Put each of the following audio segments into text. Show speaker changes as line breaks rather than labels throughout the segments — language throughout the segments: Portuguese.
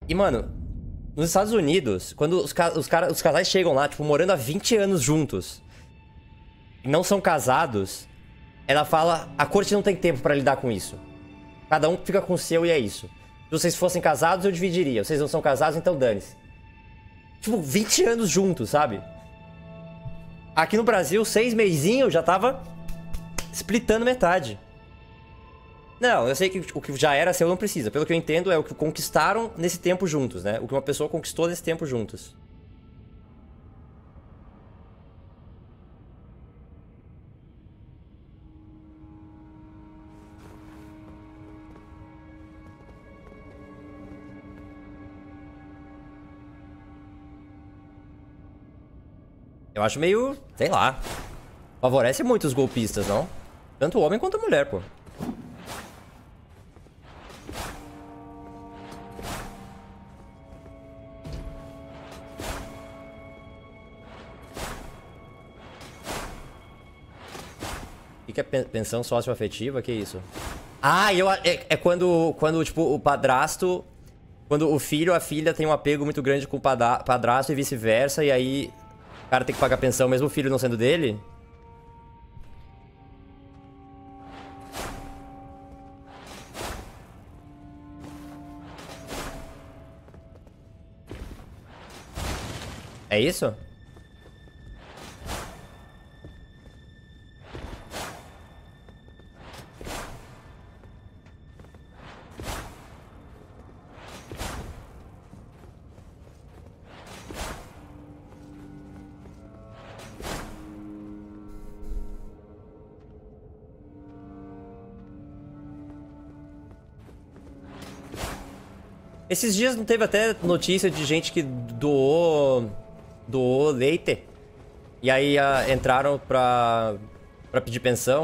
E, mano, nos Estados Unidos, quando os casais chegam lá, tipo, morando há 20 anos juntos, e não são casados, ela fala, a corte não tem tempo pra lidar com isso. Cada um fica com o seu e é isso. Se vocês fossem casados, eu dividiria. Vocês não são casados, então dane-se. Tipo, 20 anos juntos, sabe? Aqui no Brasil, 6 meizinhos já tava splitando metade. Não, eu sei que o que já era seu não precisa. Pelo que eu entendo, é o que conquistaram nesse tempo juntos, né? O que uma pessoa conquistou nesse tempo juntos. Eu acho meio, sei lá, favorece muito os golpistas, não? Tanto o homem quanto a mulher, pô. O que é pensão socioafetiva? Que isso? Ah, é quando, tipo, o padrasto... Quando o filho ou a filha tem um apego muito grande com o padrasto e vice-versa, e aí o cara tem que pagar pensão mesmo o filho não sendo dele? É isso? Esses dias não teve até notícia de gente que doou leite. E aí entraram pra pedir pensão.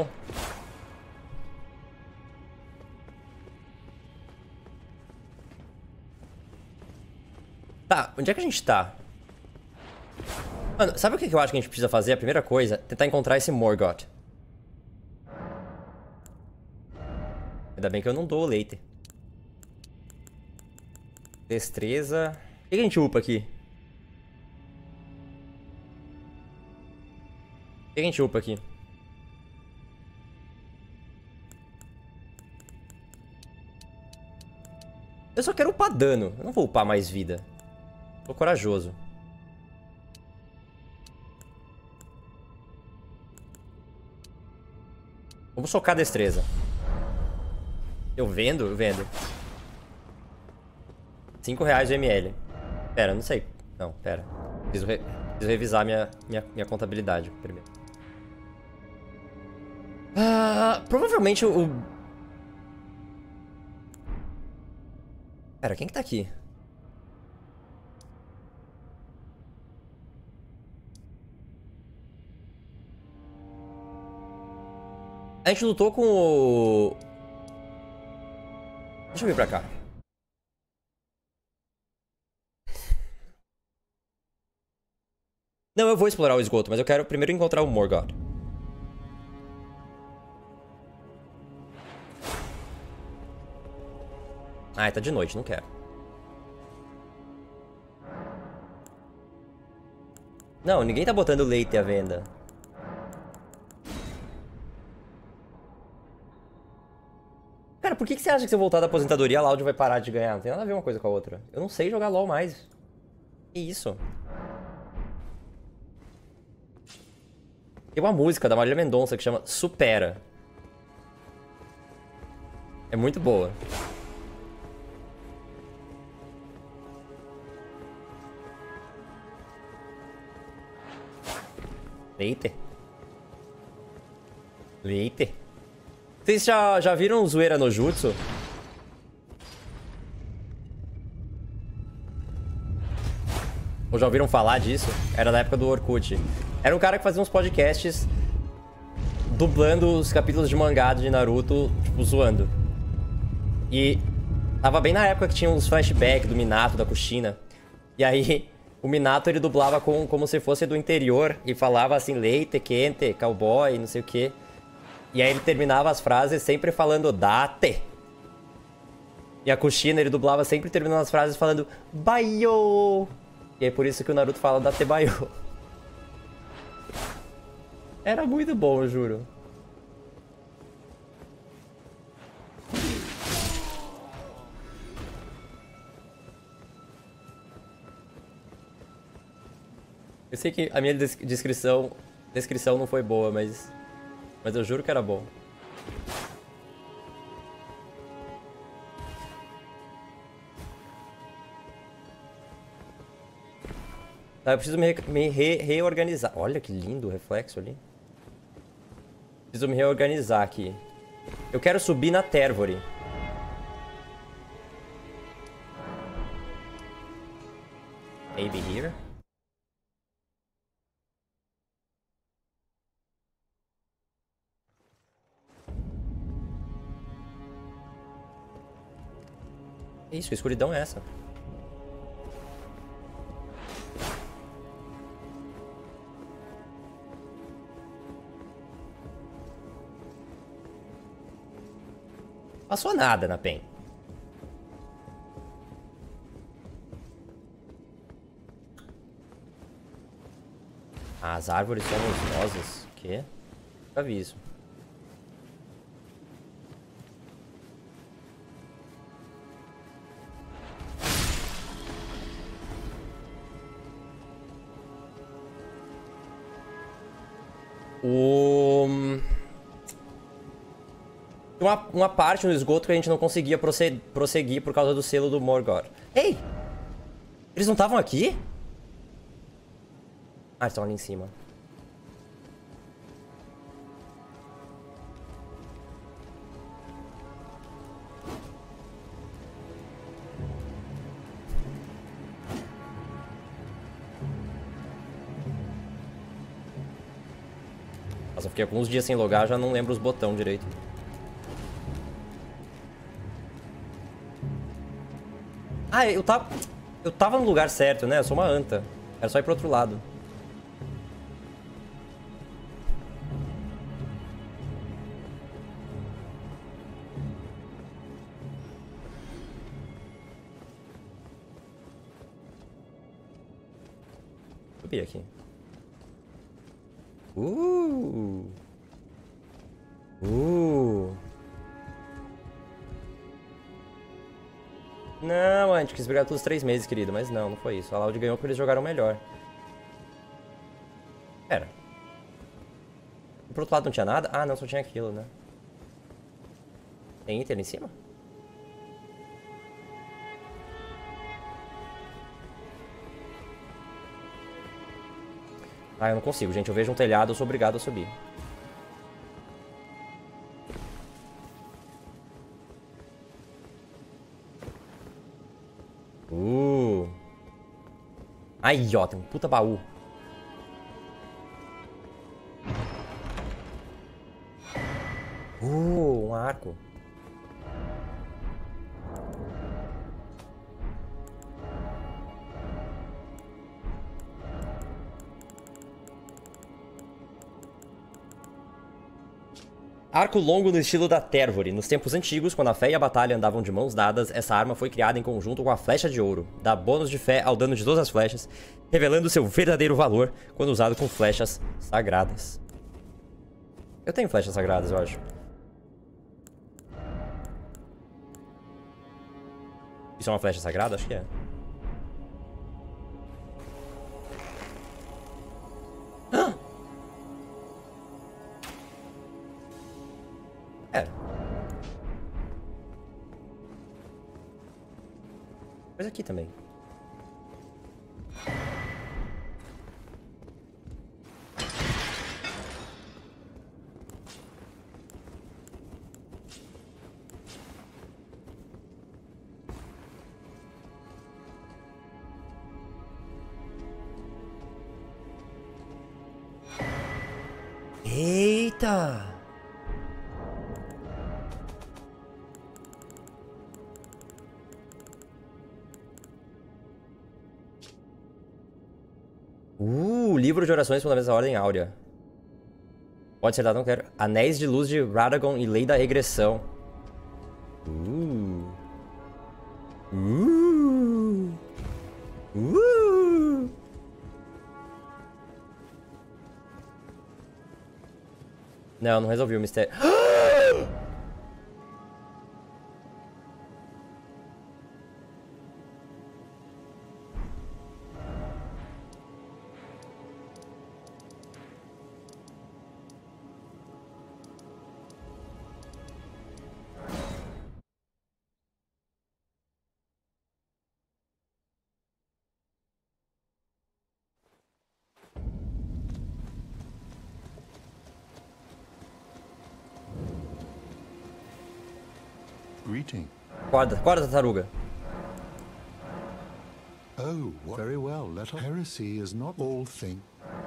Tá, onde é que a gente tá? Mano, sabe o que eu acho que a gente precisa fazer? A primeira coisa, tentar encontrar esse Morgoth. Ainda bem que eu não dou leite. Destreza. O que a gente upa aqui? O que a gente upa aqui? Eu só quero upar dano. Eu não vou upar mais vida. Tô corajoso. Vamos socar a destreza. Eu vendo? Eu vendo. R$5 o ml. Pera, não sei. Não, pera. Preciso revisar minha contabilidade primeiro. Provavelmente o... Pera, quem que tá aqui? A gente lutou com o... Deixa eu vir pra cá. Não, eu vou explorar o esgoto, mas eu quero primeiro encontrar o Morgoth. Ah, tá de noite, não quero. Não, ninguém tá botando leite à venda. Cara, por que você acha que se eu voltar da aposentadoria, a Loud vai parar de ganhar? Não tem nada a ver uma coisa com a outra. Eu não sei jogar LoL mais. Que isso? Tem uma música da Marília Mendonça que chama Supera. É muito boa. Leite. Leite. Vocês já viram Zoeira no Jutsu? Ou já ouviram falar disso? Era da época do Orkut. Era um cara que fazia uns podcasts dublando os capítulos de mangá de Naruto, tipo, zoando. E tava bem na época que tinha uns flashbacks do Minato, da Kushina. E aí, o Minato, ele dublava como se fosse do interior e falava assim, leite, quente, cowboy, não sei o quê. E aí ele terminava as frases sempre falando date. E a Kushina, ele dublava sempre terminando as frases falando Baiô! E é por isso que o Naruto fala da Baiô. Era muito bom, eu juro. Eu sei que a minha descrição não foi boa, mas eu juro que era bom. Tá, eu preciso me reorganizar. Olha que lindo o reflexo ali. Preciso me reorganizar aqui. Eu quero subir na Térvore. Maybe here? Isso, que escuridão é essa? Passou nada na PEN. As árvores são luminosas. O quê? Nunca vi isso. Uma parte no esgoto que a gente não conseguia prosseguir por causa do selo do Morgoth. Ei! Eles não estavam aqui? Ah, eles estão ali em cima. Nossa, eu fiquei alguns dias sem logar, já não lembro os botões direito. Ah, eu tava no lugar certo, né? Eu sou uma anta. Era só ir pro outro lado. Subir aqui. Não, a gente quis brigar todos os 3 meses, querido. Mas não foi isso. A Loud ganhou porque eles jogaram melhor. Pera. E pro outro lado não tinha nada? Ah, não, só tinha aquilo, né? Tem item ali em cima? Ah, eu não consigo, gente. Eu vejo um telhado, eu sou obrigado a subir. Aí, ó, tem um puta baú. Um arco. Arco longo no estilo da Térvore. Nos tempos antigos, quando a fé e a batalha andavam de mãos dadas, essa arma foi criada em conjunto com a flecha de ouro. Dá bônus de fé ao dano de todas as flechas, revelando seu verdadeiro valor quando usado com flechas sagradas. Eu tenho flechas sagradas, eu acho. Isso é uma flecha sagrada? Acho que é. Coisa aqui também. Eita! Livro de orações fundamentais da Ordem Áurea. Pode ser dado, não quero. Anéis de luz de Radagon e Lei da Regressão. Uh! Uh! Não, não resolvi o mistério.
Greeting.
Acorda, acorda, tartaruga.
Oh, very well. Let us. Heresy is not all thing.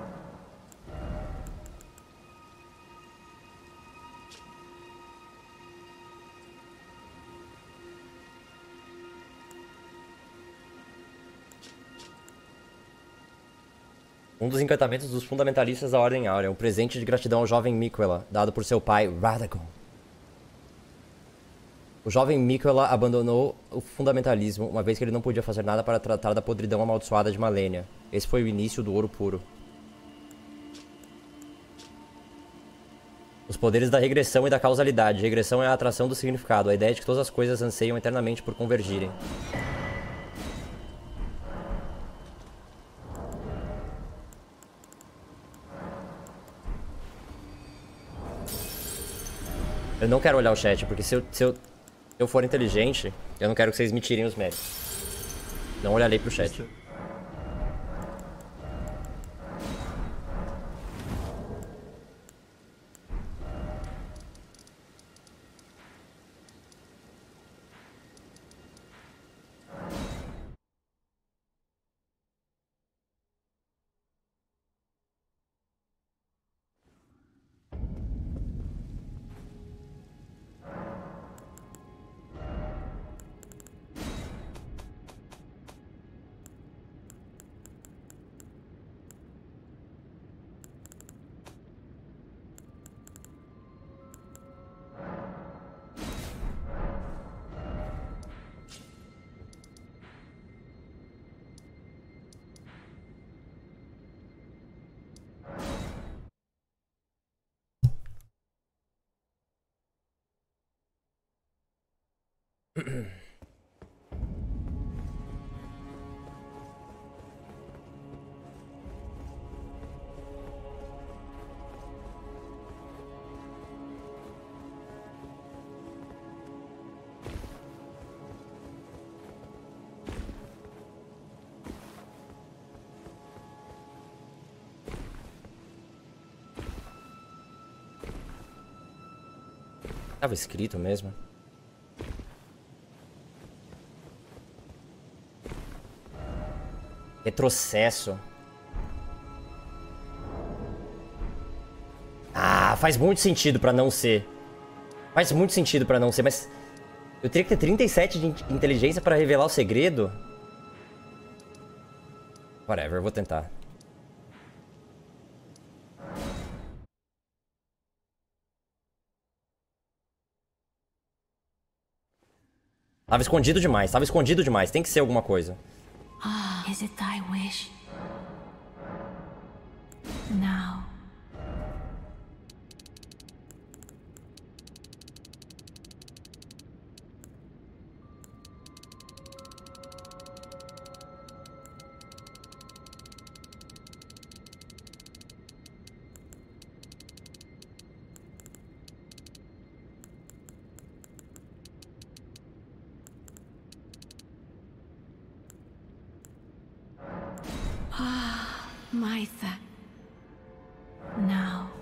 Um dos encantamentos dos fundamentalistas da Ordem Áurea, um presente de gratidão ao jovem Miquella, dado por seu pai, Radagon. O jovem Miquella abandonou o fundamentalismo, uma vez que ele não podia fazer nada para tratar da podridão amaldiçoada de Malenia. Esse foi o início do ouro puro. Os poderes da regressão e da causalidade. Regressão é a atração do significado, a ideia de que todas as coisas anseiam eternamente por convergirem. Eu não quero olhar o chat, porque se eu for inteligente, eu não quero que vocês me tirem os méritos. Não olharei pro chat. Tava escrito mesmo. Retrocesso. Ah, faz muito sentido pra não ser. Faz muito sentido pra não ser, mas... Eu teria que ter 37 de inteligência pra revelar o segredo? Whatever, eu vou tentar. Tava escondido demais, tava escondido demais. Tem que ser alguma coisa.
Ah, is it thy wish? Now. Ah, Mytha. Now.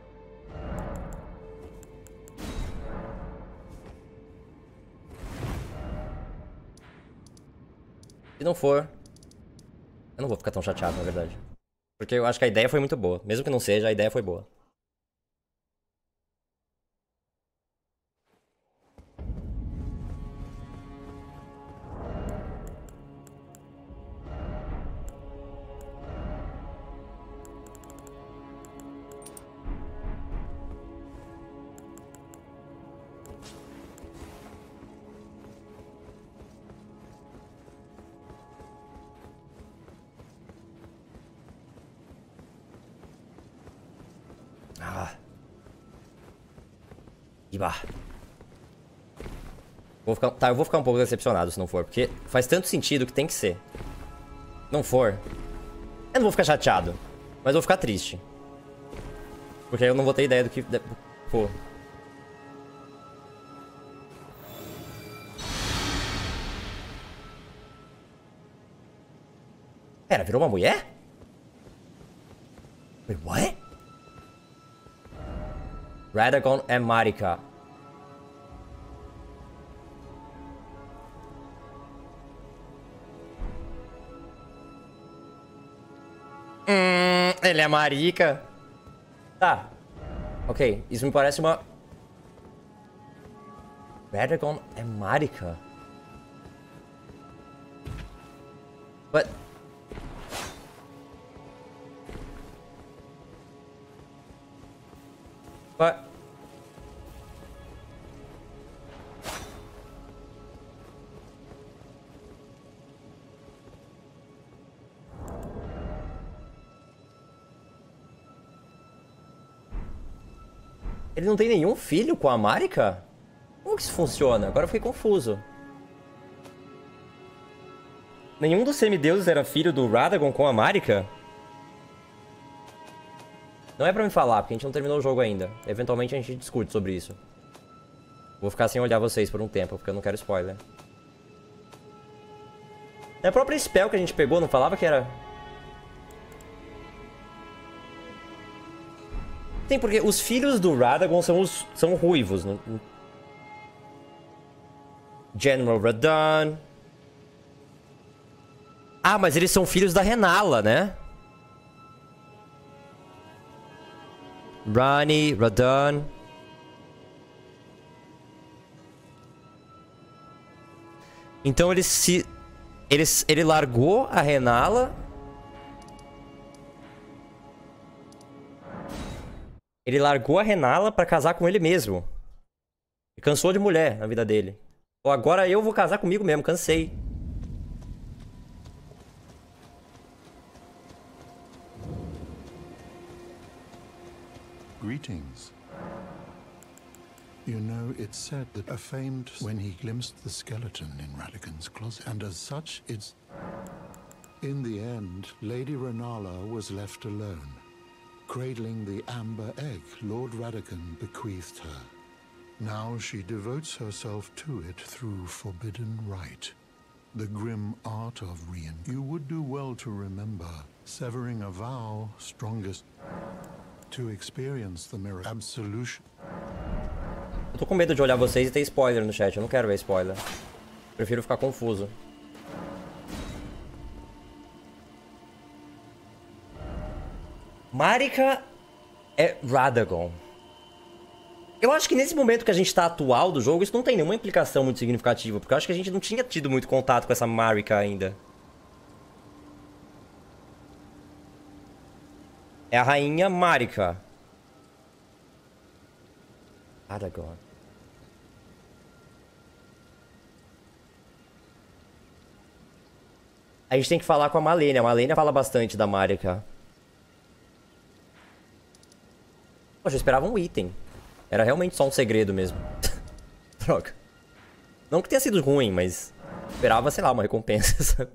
Se não for... Eu não vou ficar tão chateado, na verdade. Porque eu acho que a ideia foi muito boa. Mesmo que não seja, a ideia foi boa. Iba. Tá, eu vou ficar um pouco decepcionado se não for, porque faz tanto sentido que tem que ser. Não for, eu não vou ficar chateado, mas eu vou ficar triste. Porque eu não vou ter ideia do que... Pô. Pera, virou uma mulher? Wait, what? Radagon and Marika. Ele é Marika. Tá. Ok, isso me parece uma... Radagon é Marika. But... But... Ele não tem nenhum filho com a Marika? Como que isso funciona? Agora eu fiquei confuso. Nenhum dos semideuses era filho do Radagon com a Marika? Não é pra me falar, porque a gente não terminou o jogo ainda. Eventualmente a gente discute sobre isso. Vou ficar sem olhar vocês por um tempo, porque eu não quero spoiler. A própria spell que a gente pegou não falava que era... Sim, porque os filhos do Radagon são ruivos. General Radahn. Ah, mas eles são filhos da Renala, né? Ranni, Radahn. Então ele largou a Renala. Ele largou a Renala pra casar com ele mesmo. Ele cansou de mulher na vida dele. Então agora eu vou casar comigo mesmo, cansei.
Greetings. You know, it's said that a famed when he glimpsed the skeleton in Radagon's closet, and as such, it's... In the end, Lady Renala was left alone, cradling the amber egg Lord Radagon bequeathed her. Now she devotes herself to it through forbidden rite. The grim art of You would do well to remember, severing a vow strongest to experience the mirror absolution.
Eu tô com medo de olhar vocês e ter spoiler no chat. Eu não quero ver spoiler. Prefiro ficar confuso. Marika é Radagon. Eu acho que nesse momento que a gente tá atual do jogo, isso não tem nenhuma implicação muito significativa. Porque eu acho que a gente não tinha tido muito contato com essa Marika ainda. É a rainha Marika. Radagon. A gente tem que falar com a Malenia. A Malenia fala bastante da Marika. Poxa, eu esperava um item. Era realmente só um segredo mesmo. Droga. Não que tenha sido ruim, mas... Esperava, sei lá, uma recompensa, sabe?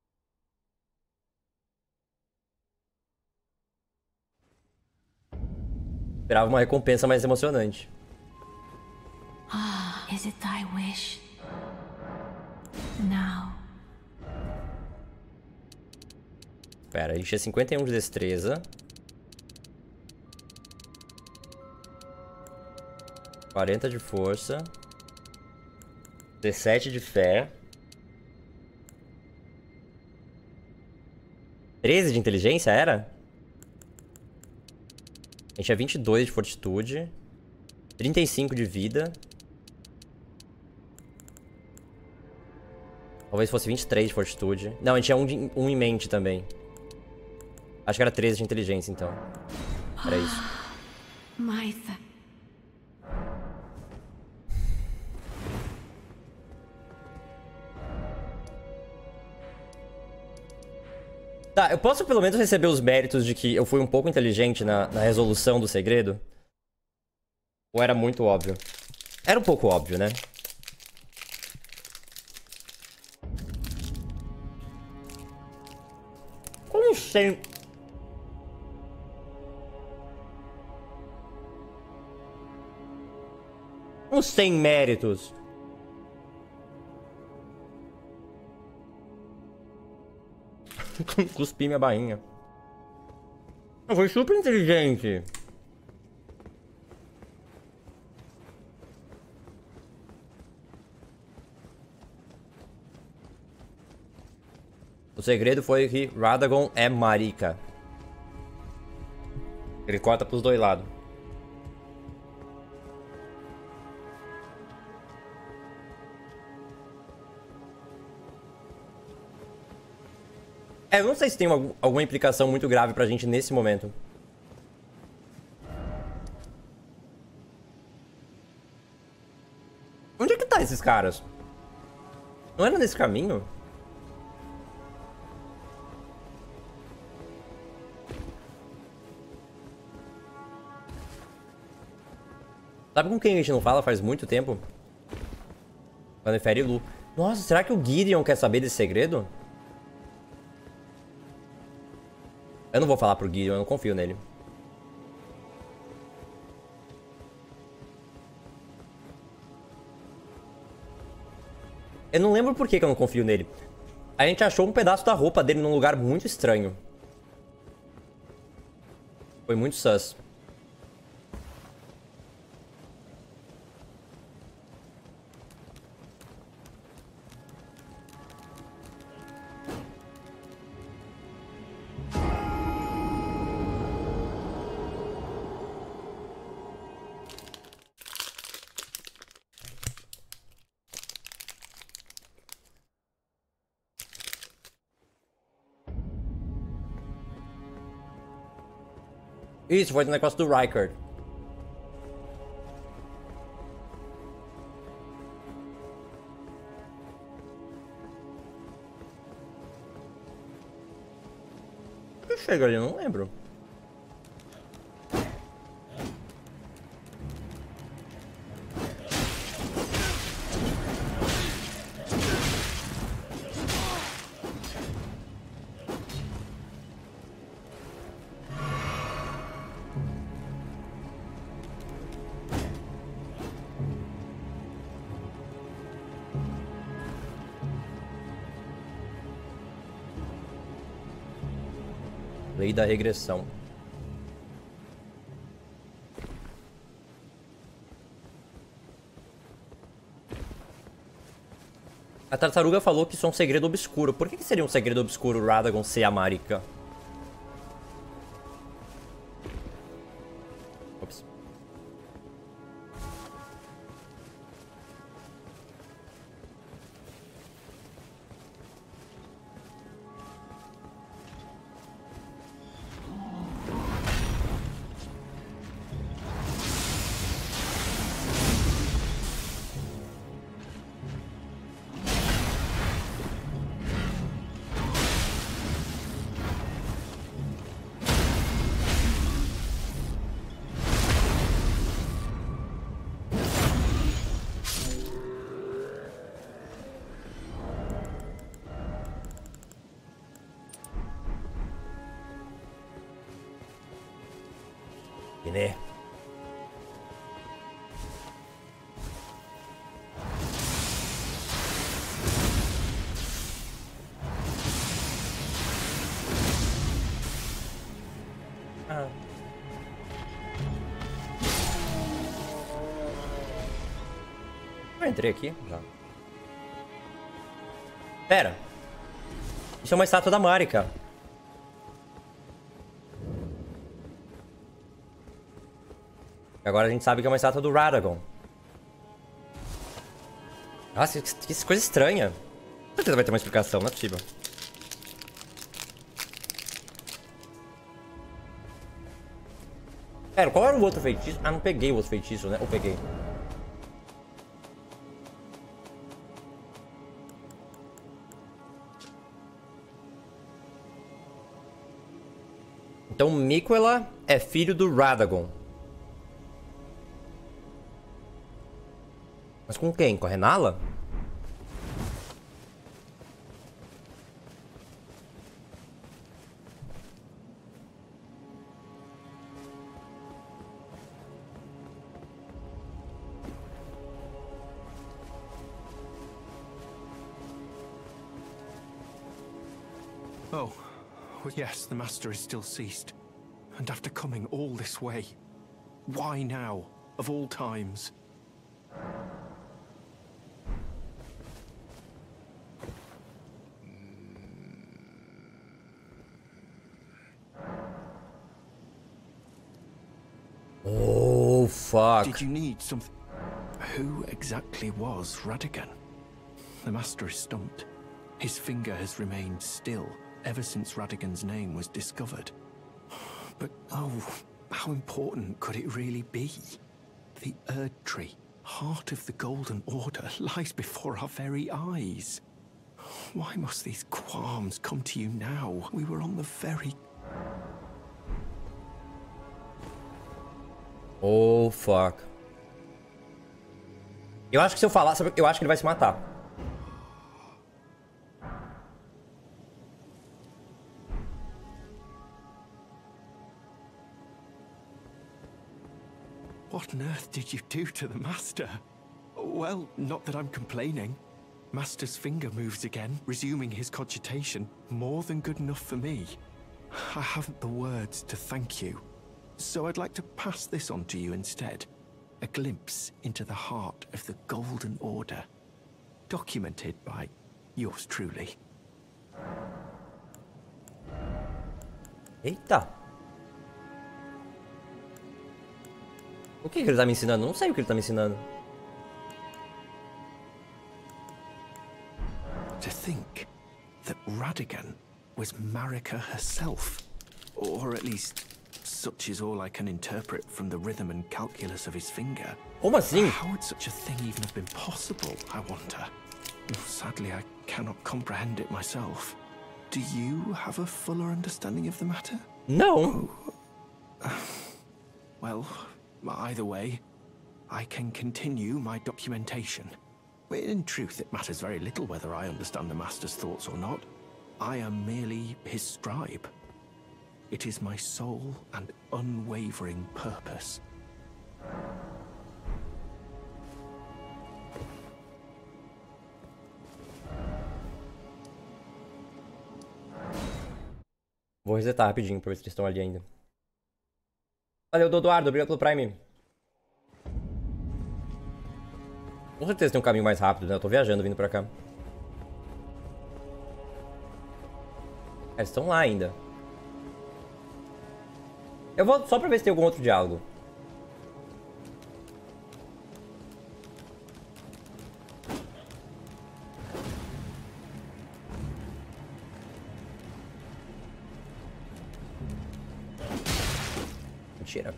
Esperava uma recompensa mais emocionante.
Ah, is it thy wish? Now.
Pera, a gente é 51 de destreza. 40 de força. 17 de fé. 13 de inteligência, era? A gente é 22 de fortitude. 35 de vida. Talvez fosse 23 de fortitude. Não, a gente tinha um em mente também. Acho que era 13 de inteligência, então. Era isso.
Martha.
Tá, eu posso pelo menos receber os méritos de que eu fui um pouco inteligente na resolução do segredo? Ou era muito óbvio? Era um pouco óbvio, né? Como sem... Uns sem méritos. Cuspi minha bainha. Foi super inteligente. O segredo foi que Radagon é marica. Ele corta pros dois lados. Eu não sei se tem alguma implicação muito grave pra gente nesse momento. Onde é que tá esses caras? Não era nesse caminho? Sabe com quem a gente não fala faz muito tempo? Quando refere Lu. Nossa, será que o Gideon quer saber desse segredo? Eu não vou falar pro Gideon, eu não confio nele. Eu não lembro por que eu não confio nele. A gente achou um pedaço da roupa dele num lugar muito estranho. Foi muito sus. Isso, foi do negócio do Rykard. O que chega ali? Eu não lembro. Lei da regressão. A tartaruga falou que isso é um segredo obscuro. Por que seria um segredo obscuro Radagon ser a marica? Ops. Né? Ah. Eu entrei aqui já. Pera. Isso é uma estátua da Marika. Agora a gente sabe que é uma estátua do Radagon. Nossa, que coisa estranha. Com certeza vai ter uma explicação, não é possível. Pera, qual era o outro feitiço? Ah, não peguei o outro feitiço, né? Ou peguei? Então Miquella é filho do Radagon. Mas com quem? Com a Renala?
Oh, well, yes, the Master is still ceased. And after coming all this way, why now, of all times?
Oh, fuck.
Did you need something? Who exactly was Radagon? The Master is stumped. His finger has remained still ever since Radagon's name was discovered. But, oh, how important could it really be? The Erd Tree, heart of the Golden Order, lies before our very eyes. Why must these qualms come to you now? We were on the very...
Oh, fuck. Eu acho que se eu falar, eu acho que ele vai se matar.
What on earth did you do to the Master? Well, not that I'm complaining. Master's finger moves again, resuming his cogitation. More than good enough for me. I haven't the words to thank you. So I'd like to pass this on to you instead. A glimpse into the heart of the Golden Order. Documented by yours truly.
Eita. O que ele tá me ensinando? Não sei o que ele tá me ensinando.
To think that Radagon was Marika herself. Or at least, such is all I can interpret from the rhythm and calculus of his finger.
Como assim?
How would such a thing even have been possible, I wonder? Sadly, I cannot comprehend it myself. Do you have a fuller understanding of the matter?
Não.
Well, either way, I can continue my documentation. In truth, it matters very little whether I understand the Master's thoughts or not. I am merely his scribe. It is my sole and unwavering purpose.
Vou resetar rapidinho pra ver se eles estão ali ainda. Valeu, Dodoardo. Obrigado pelo Prime. Com certeza tem um caminho mais rápido, né? Eu tô viajando vindo pra cá. Eles estão lá ainda. Eu vou só pra ver se tem algum outro diálogo. Mentira.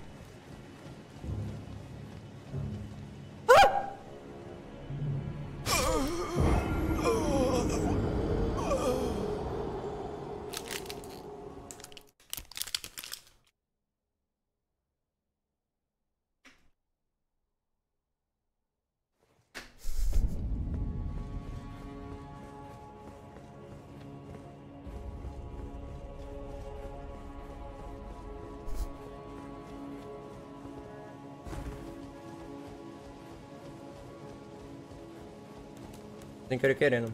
Sem querer querendo.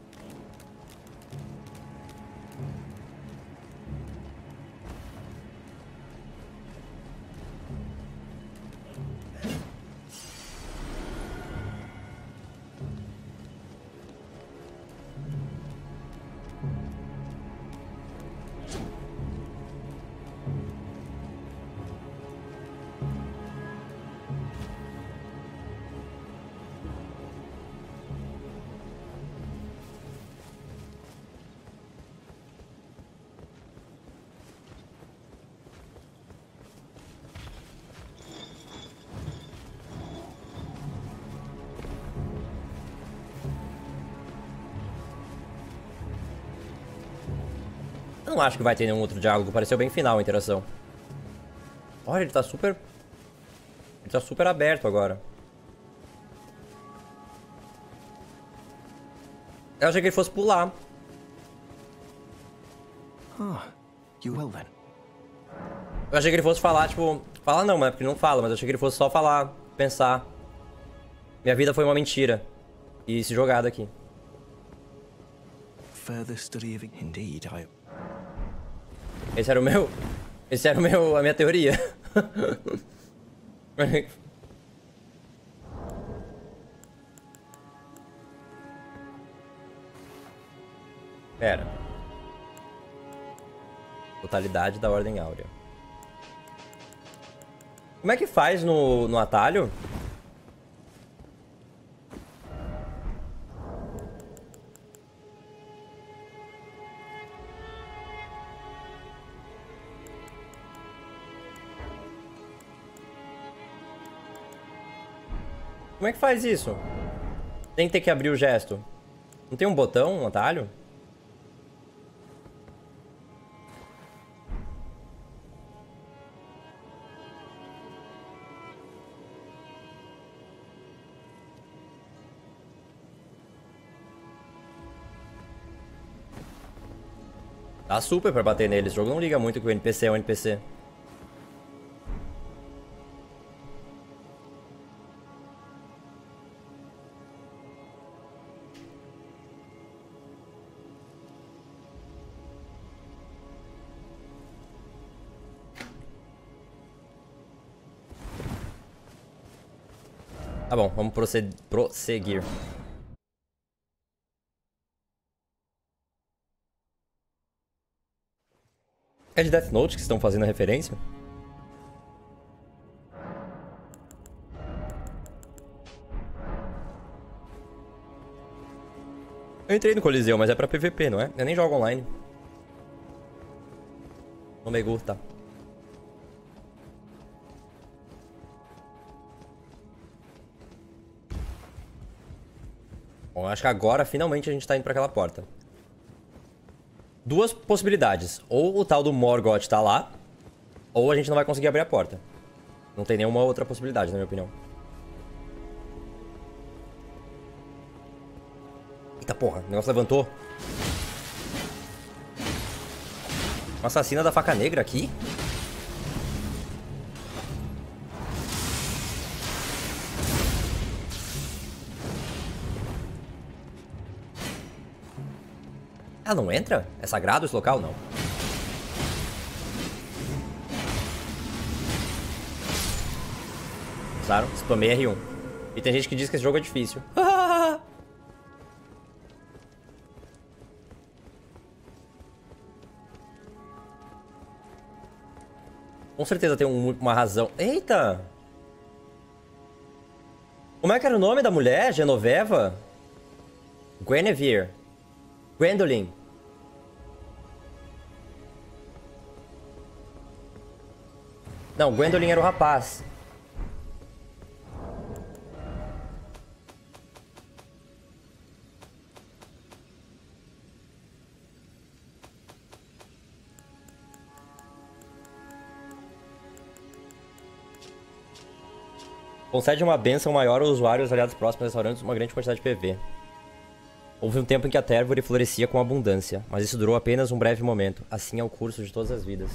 Eu não acho que vai ter nenhum outro diálogo. Pareceu bem final a interação. Olha, ele tá super... Ele tá super aberto agora. Eu achei que ele fosse pular.
Ah, you will then.
Eu achei que ele fosse falar, tipo... Falar não, né? Porque ele não fala, mas eu achei que ele fosse só falar, pensar. Minha vida foi uma mentira. E se jogar daqui.
Further study of indeed,
Esse era a minha teoria. Pera. Totalidade da Ordem Áurea. Como é que faz no atalho? Como é que faz isso? Tem que ter que abrir o gesto. Não tem um botão, um atalho? Tá super pra bater neles. O jogo não liga muito que o NPC é um NPC. Tá bom, vamos prosseguir. É de Death Note que estão fazendo a referência? Eu entrei no Coliseu, mas é pra PVP, não é? Eu nem jogo online. Não me gusta. Bom, acho que agora finalmente a gente tá indo pra aquela porta. Duas possibilidades. Ou o tal do Morgoth tá lá, ou a gente não vai conseguir abrir a porta. Não tem nenhuma outra possibilidade, na minha opinião. Eita porra, o negócio levantou. Uma assassina da faca negra aqui? Ela não entra? É sagrado esse local? Não. Usaram? Spamei R1. E tem gente que diz que esse jogo é difícil. Com certeza tem uma razão. Eita! Como é que era o nome da mulher? Genoveva? Guinevere. Gwendolyn. Não, Gwendolyn era o rapaz. Concede uma bênção maior aos usuários aliados próximos a restaurantes uma grande quantidade de PV. Houve um tempo em que a Tervore florescia com abundância, mas isso durou apenas um breve momento. Assim é o curso de todas as vidas.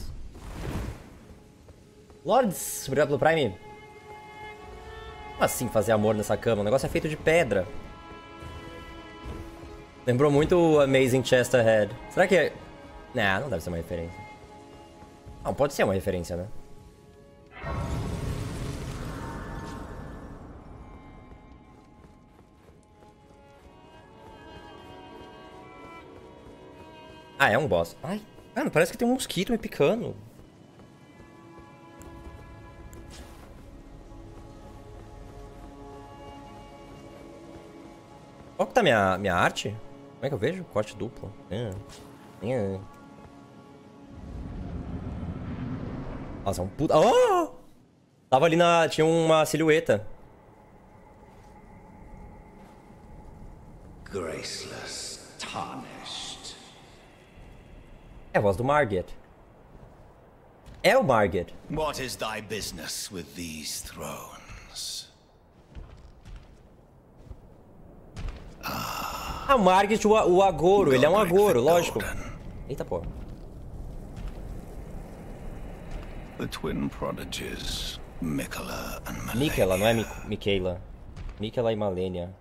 Lords, obrigado pelo Prime. Como assim fazer amor nessa cama? O negócio é feito de pedra. Lembrou muito o Amazing Chesterhead. Será que é... Nah, não deve ser uma referência. Não, pode ser uma referência, né? Ah, é um boss. Ai, mano, parece que tem um mosquito me picando. Qual que tá minha arte? Como é que eu vejo? Corte duplo. Nossa, é um puta... Oh! Tava ali na... Tinha uma silhueta.
Graceless, tarnished.
É a voz do Margit. É o Margit.
What is thy business with these thrones?
Ah, Margit, o Agouro. Ele é um Agouro, lógico. Eita, porra.
The twin prodigies, Miquella and Malenia.
Miquella, não é Miquela. Miquella e Malenia.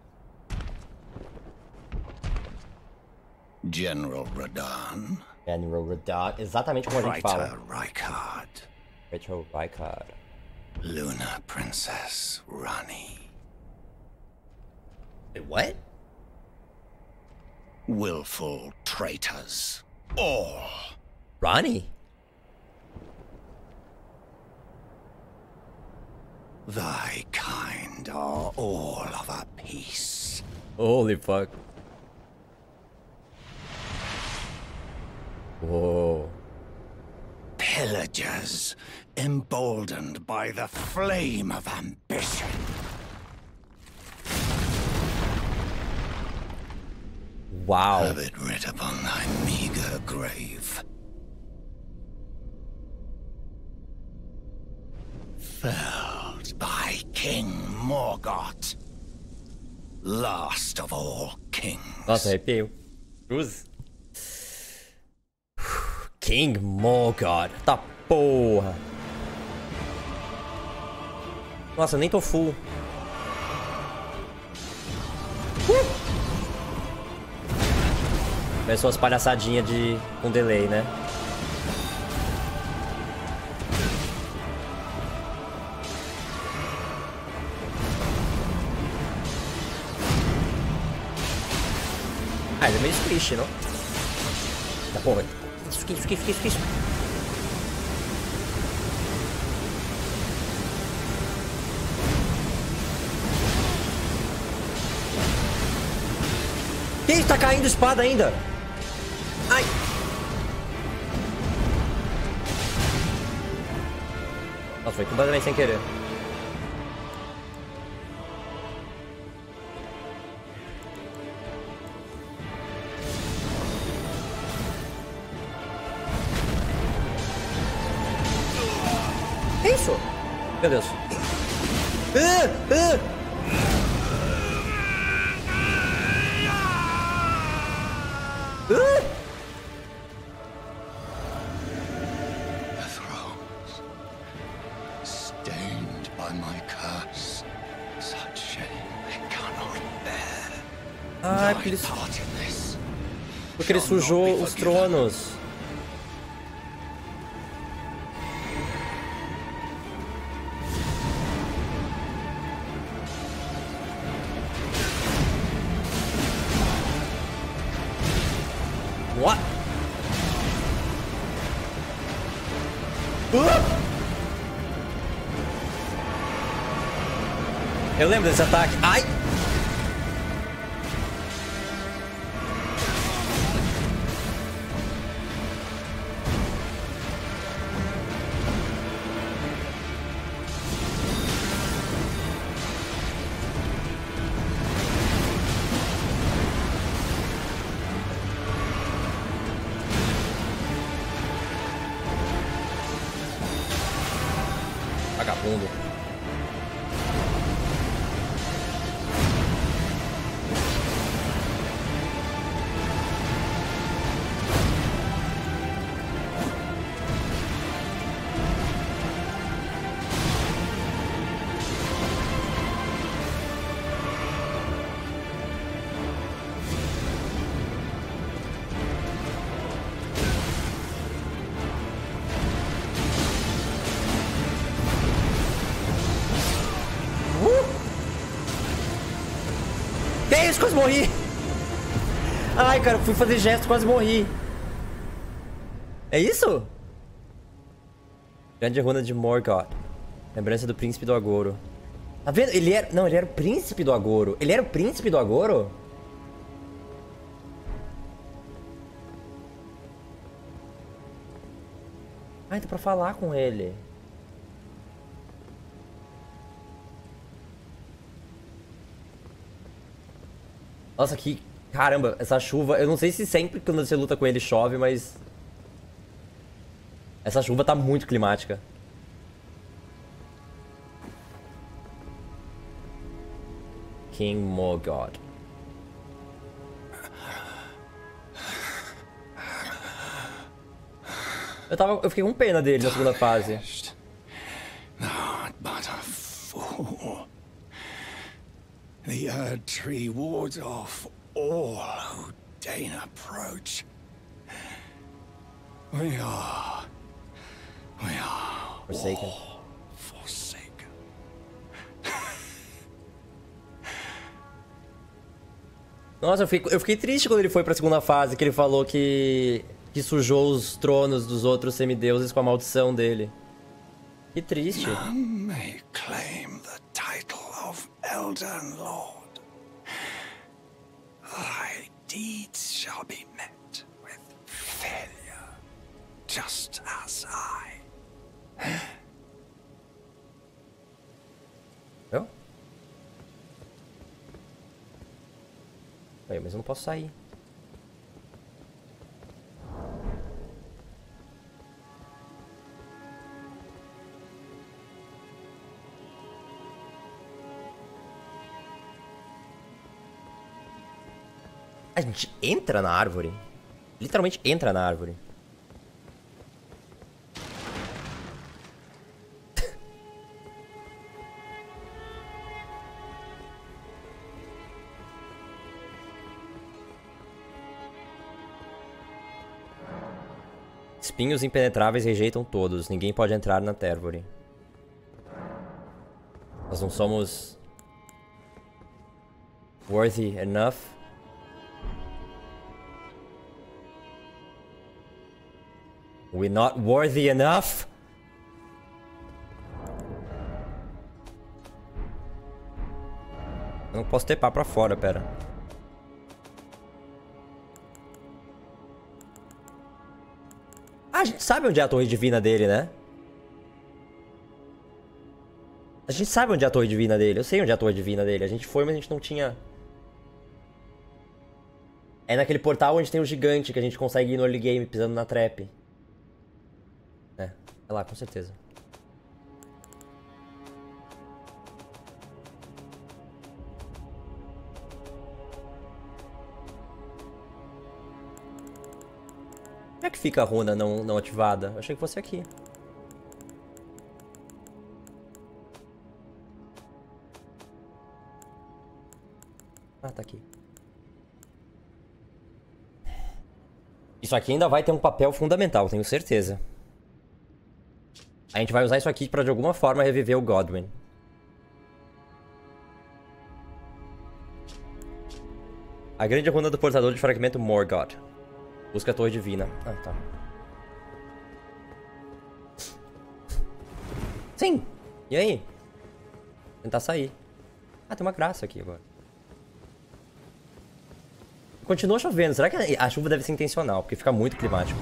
General Radahn.
General Radahn. Exatamente como a gente fala.
Praetor Rykard.
Praetor Rykard.
Luna Princess Rani.
Wait, what?
Willful traitors. All.
Rani?
Thy kind are all of a piece.
Holy fuck. Whoa.
Pillagers, emboldened by the flame of ambition.
Wow.
Have it writ upon thy meager grave. Felled by King Morgoth, last of all kings.
Nossa, arrepiei. Cruz. King Morgoth. Tá porra. Nossa, eu nem tô full. Começou as palhaçadinhas com delay, né? Ah, ele é meio squish, não? Tá porra. Isso. Que isso? Tá caindo espada ainda? Ai! Nossa, foi completamente sem querer. Que isso? Meu Deus.
The thrones, stained by my curse, such shame they cannot bear.
Ai,
Thy
porque ele,
part in this
porque ele
shall not
sujou
be
os
forgiven.
tronos. What? Eu lembro desse ataque. Ai! Vagabundo. Que isso? Quase morri. Ai, cara, fui fazer gesto, quase morri. É isso? Grande runa de Morgoth. Lembrança do príncipe do Agouro. Tá vendo? Ele era... Não, ele era o príncipe do Agouro. Ele era o príncipe do Agouro? Ai, dá pra falar com ele. Nossa, que... Caramba, essa chuva... Eu não sei se sempre quando você luta com ele chove, mas... Essa chuva tá muito climática. King Morgoth. Eu fiquei com pena dele na segunda fase.
Not but a fool. The Erd Tree wards off all who deign approach. We are
Forsaken.
all forsaken.
Nossa, eu fiquei triste quando ele foi pra segunda fase, que ele falou que sujou os tronos dos outros semideuses com a maldição dele. Que triste.
None may claim the title of Elden Lord. Thy deeds shall be met with failure, just as I.
Eu? Aí, mas eu não posso sair. A gente entra na árvore. Literalmente entra na árvore. Espinhos impenetráveis rejeitam todos. Ninguém pode entrar na Térvore. Nós não somos worthy enough. We're not worthy enough. Eu não posso tepar pra fora, pera. Ah, a gente sabe onde é a torre divina dele, né? A gente sabe onde é a torre divina dele. Eu sei onde é a torre divina dele. A gente foi, mas a gente não tinha... É naquele portal onde tem o gigante que a gente consegue ir no early game pisando na trap. É lá, com certeza. Como é que fica a runa não ativada? Eu achei que fosse aqui. Ah, tá aqui. Isso aqui ainda vai ter um papel fundamental, tenho certeza. A gente vai usar isso aqui pra de alguma forma reviver o Godwyn. A grande runa do portador de fragmento Morgoth. Busca a torre divina. Ah, tá. Sim! E aí? Tentar sair. Ah, tem uma graça aqui agora. Continua chovendo. Será que a chuva deve ser intencional? Porque fica muito climático.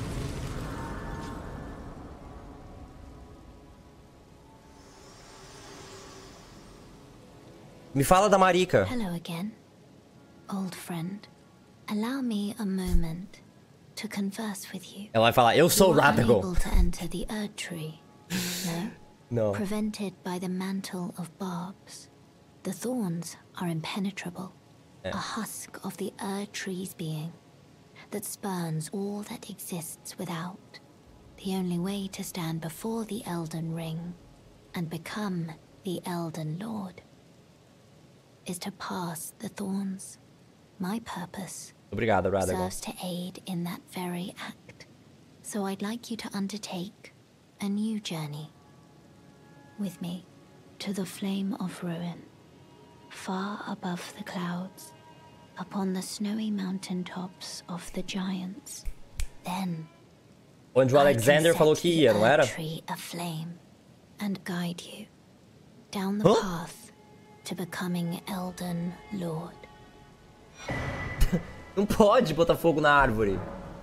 Me fala da Marika.
Hello again, old friend. Allow me a moment to converse with you.
Ela vai falar, eu sou
You are
Radagon.
unable to enter the Erd Tree. No?
Não.
Prevented by the mantle of barbs. The thorns are impenetrable.
Yeah.
A husk of the Erd Tree's being that spurns all that exists without. The only way to stand before the Elden Ring and become the Elden Lord is to pass the thorns. My purpose
Obrigado, Radagon.
serves to aid in that very act. So I'd like you to undertake a new journey with me to the Flame of Ruin, far above the clouds, upon the snowy mountain tops of the giants. Then
Onde o
I
Alexander
can
falou
set
que
the
ia, não era?
Erd Tree aflame and guide you down the
Hã?
path to becoming Elden Lord.
Não pode botar fogo na árvore.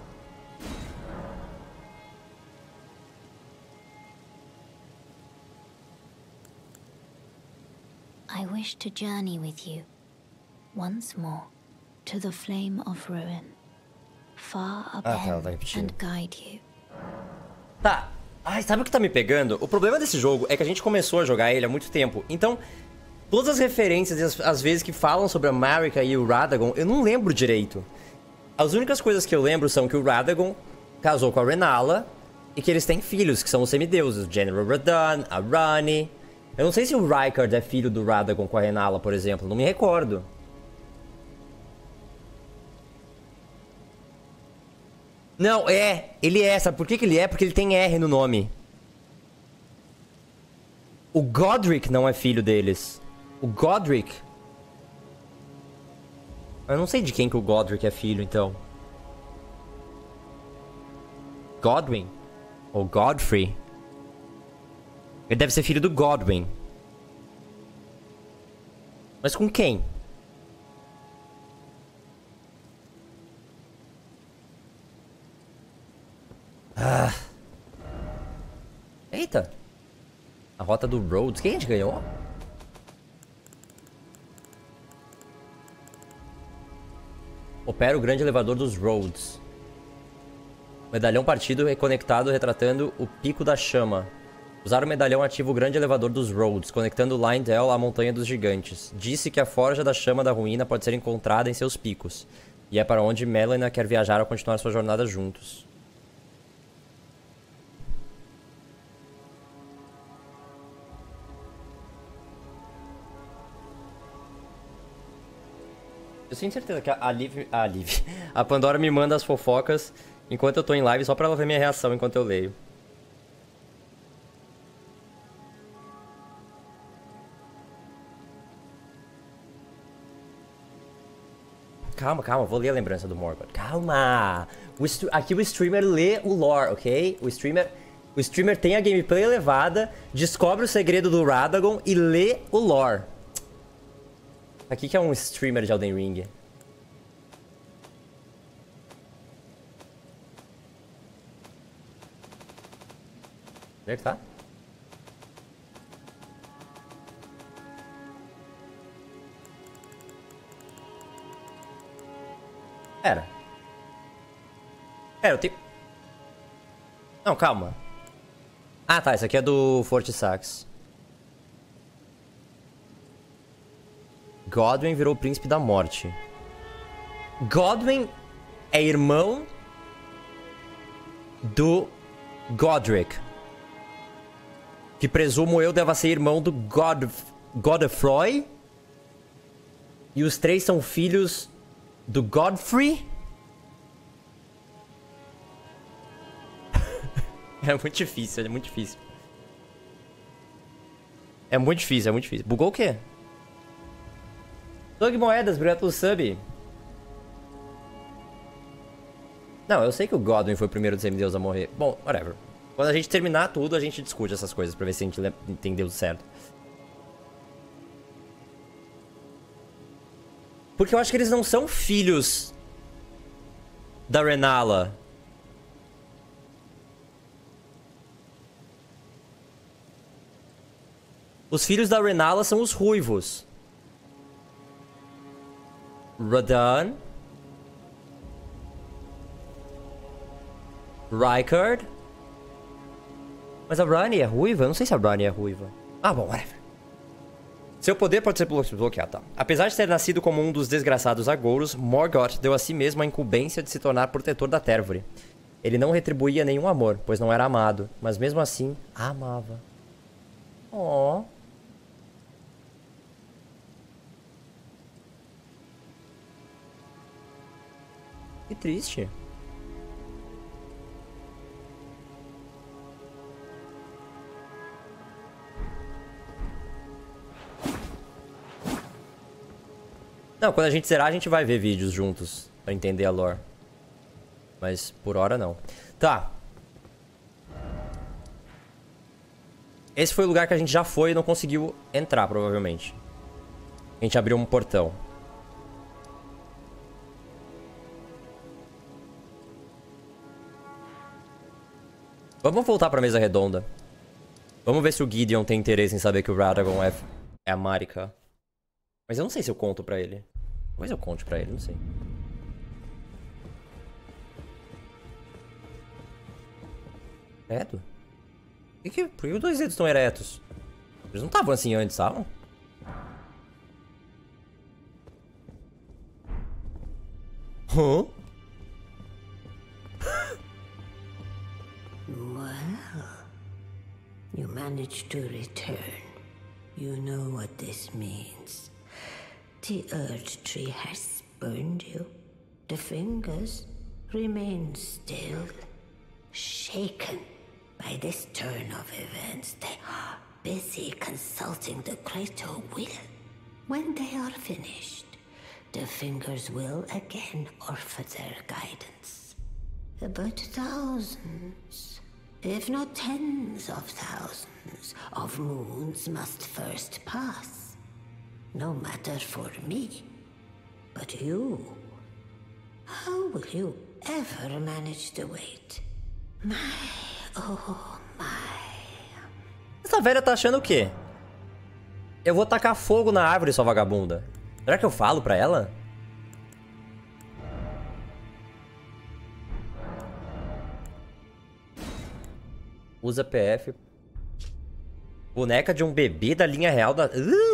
I wish to journey with you once more to the Flame of Ruin, far
tá, ela
above
tá repetindo.
and guide you.
Tá. Ai, sabe o que tá me pegando? O problema desse jogo é que a gente começou a jogar ele há muito tempo. Então, todas as referências e as vezes que falam sobre a Marika e o Radagon, eu não lembro direito. As únicas coisas que eu lembro são que o Radagon casou com a Renala E que eles têm filhos, que são os semideuses. O General Radahn, a Ranni. Eu não sei se o Rykard é filho do Radagon com a Renala, por exemplo. Não me recordo. Não, ele é. Sabe por que ele é? Porque ele tem R no nome. O Godric não é filho deles. O Godric... Eu não sei de quem que o Godric é filho, então. Godwyn? Ou Godfrey? Ele deve ser filho do Godwyn. Mas com quem? Ah. Eita. A rota do Rhodes. Quem a gente ganhou? Opera o grande elevador dos Rhodes. O medalhão partido reconectado retratando o pico da chama. Usar o medalhão ativa o grande elevador dos Rhodes, conectando Leyndell à montanha dos gigantes. Disse que a forja da chama da ruína pode ser encontrada em seus picos. E é para onde Melina quer viajar ao continuar sua jornada juntos. Eu tenho certeza que a Pandora me manda as fofocas enquanto eu tô em live só pra ela ver minha reação enquanto eu leio. Calma, calma, vou ler a lembrança do Morgoth. Calma! Aqui o streamer lê o lore, ok? O streamer tem a gameplay elevada, descobre o segredo do Radagon e lê o lore. Aqui que é um streamer de Elden Ring. Onde é que tá? Pera, eu tenho... Não, calma. Ah, tá, esse aqui é do Forte Sax. Godwyn virou o príncipe da morte. Godwyn é irmão do Godric, que presumo eu deva ser irmão do Godfroy. E os três são filhos do Godfrey. É muito difícil, é muito difícil. É muito difícil, é muito difícil. Bugou o quê? Doug Moedas, obrigado pelo sub. Não, eu sei que o Godwyn foi o primeiro dos semideus a morrer. Bom, whatever. Quando a gente terminar tudo, a gente discute essas coisas pra ver se a gente entendeu certo. Porque eu acho que eles não são filhos da Renala. Os filhos da Renala são os ruivos. Radahn, Rykard. Mas a Ranni é ruiva? Eu não sei se a Ranni é ruiva. Ah, bom, whatever. Seu poder pode ser bloqueado, tá? Apesar de ter nascido como um dos desgraçados agouros, Morgoth deu a si mesmo a incumbência de se tornar protetor da Térvore. Ele não retribuía nenhum amor, pois não era amado, mas mesmo assim, a amava. Oh. Que triste. Não, quando a gente zerar, a gente vai ver vídeos juntos pra entender a lore. Mas por hora não. Tá. Esse foi o lugar que a gente já foi e não conseguiu entrar, provavelmente. A gente abriu um portão. Vamos voltar pra mesa redonda. Vamos ver se o Gideon tem interesse em saber que o Radagon é a Marika. Mas eu não sei se eu conto pra ele. Talvez eu conte pra ele, não sei. Credo? Por que os dois dedos estão eretos? Eles não estavam assim antes, estavam?
What?
managed to return. You know what this means. The Earth Tree has spurned you. The fingers remain still, shaken by this turn of events. They are busy consulting the greater will. When they are finished, the fingers will again offer their guidance. But thousands, if not tens of thousands, of moons must first pass. No matter for me, but you. How will you ever manage to wait? Oh my.
Essa velha tá achando o quê? Eu vou tacar fogo na árvore, sua vagabunda. Será que eu falo pra ela? Usa PF. Boneca de um bebê da linha real da...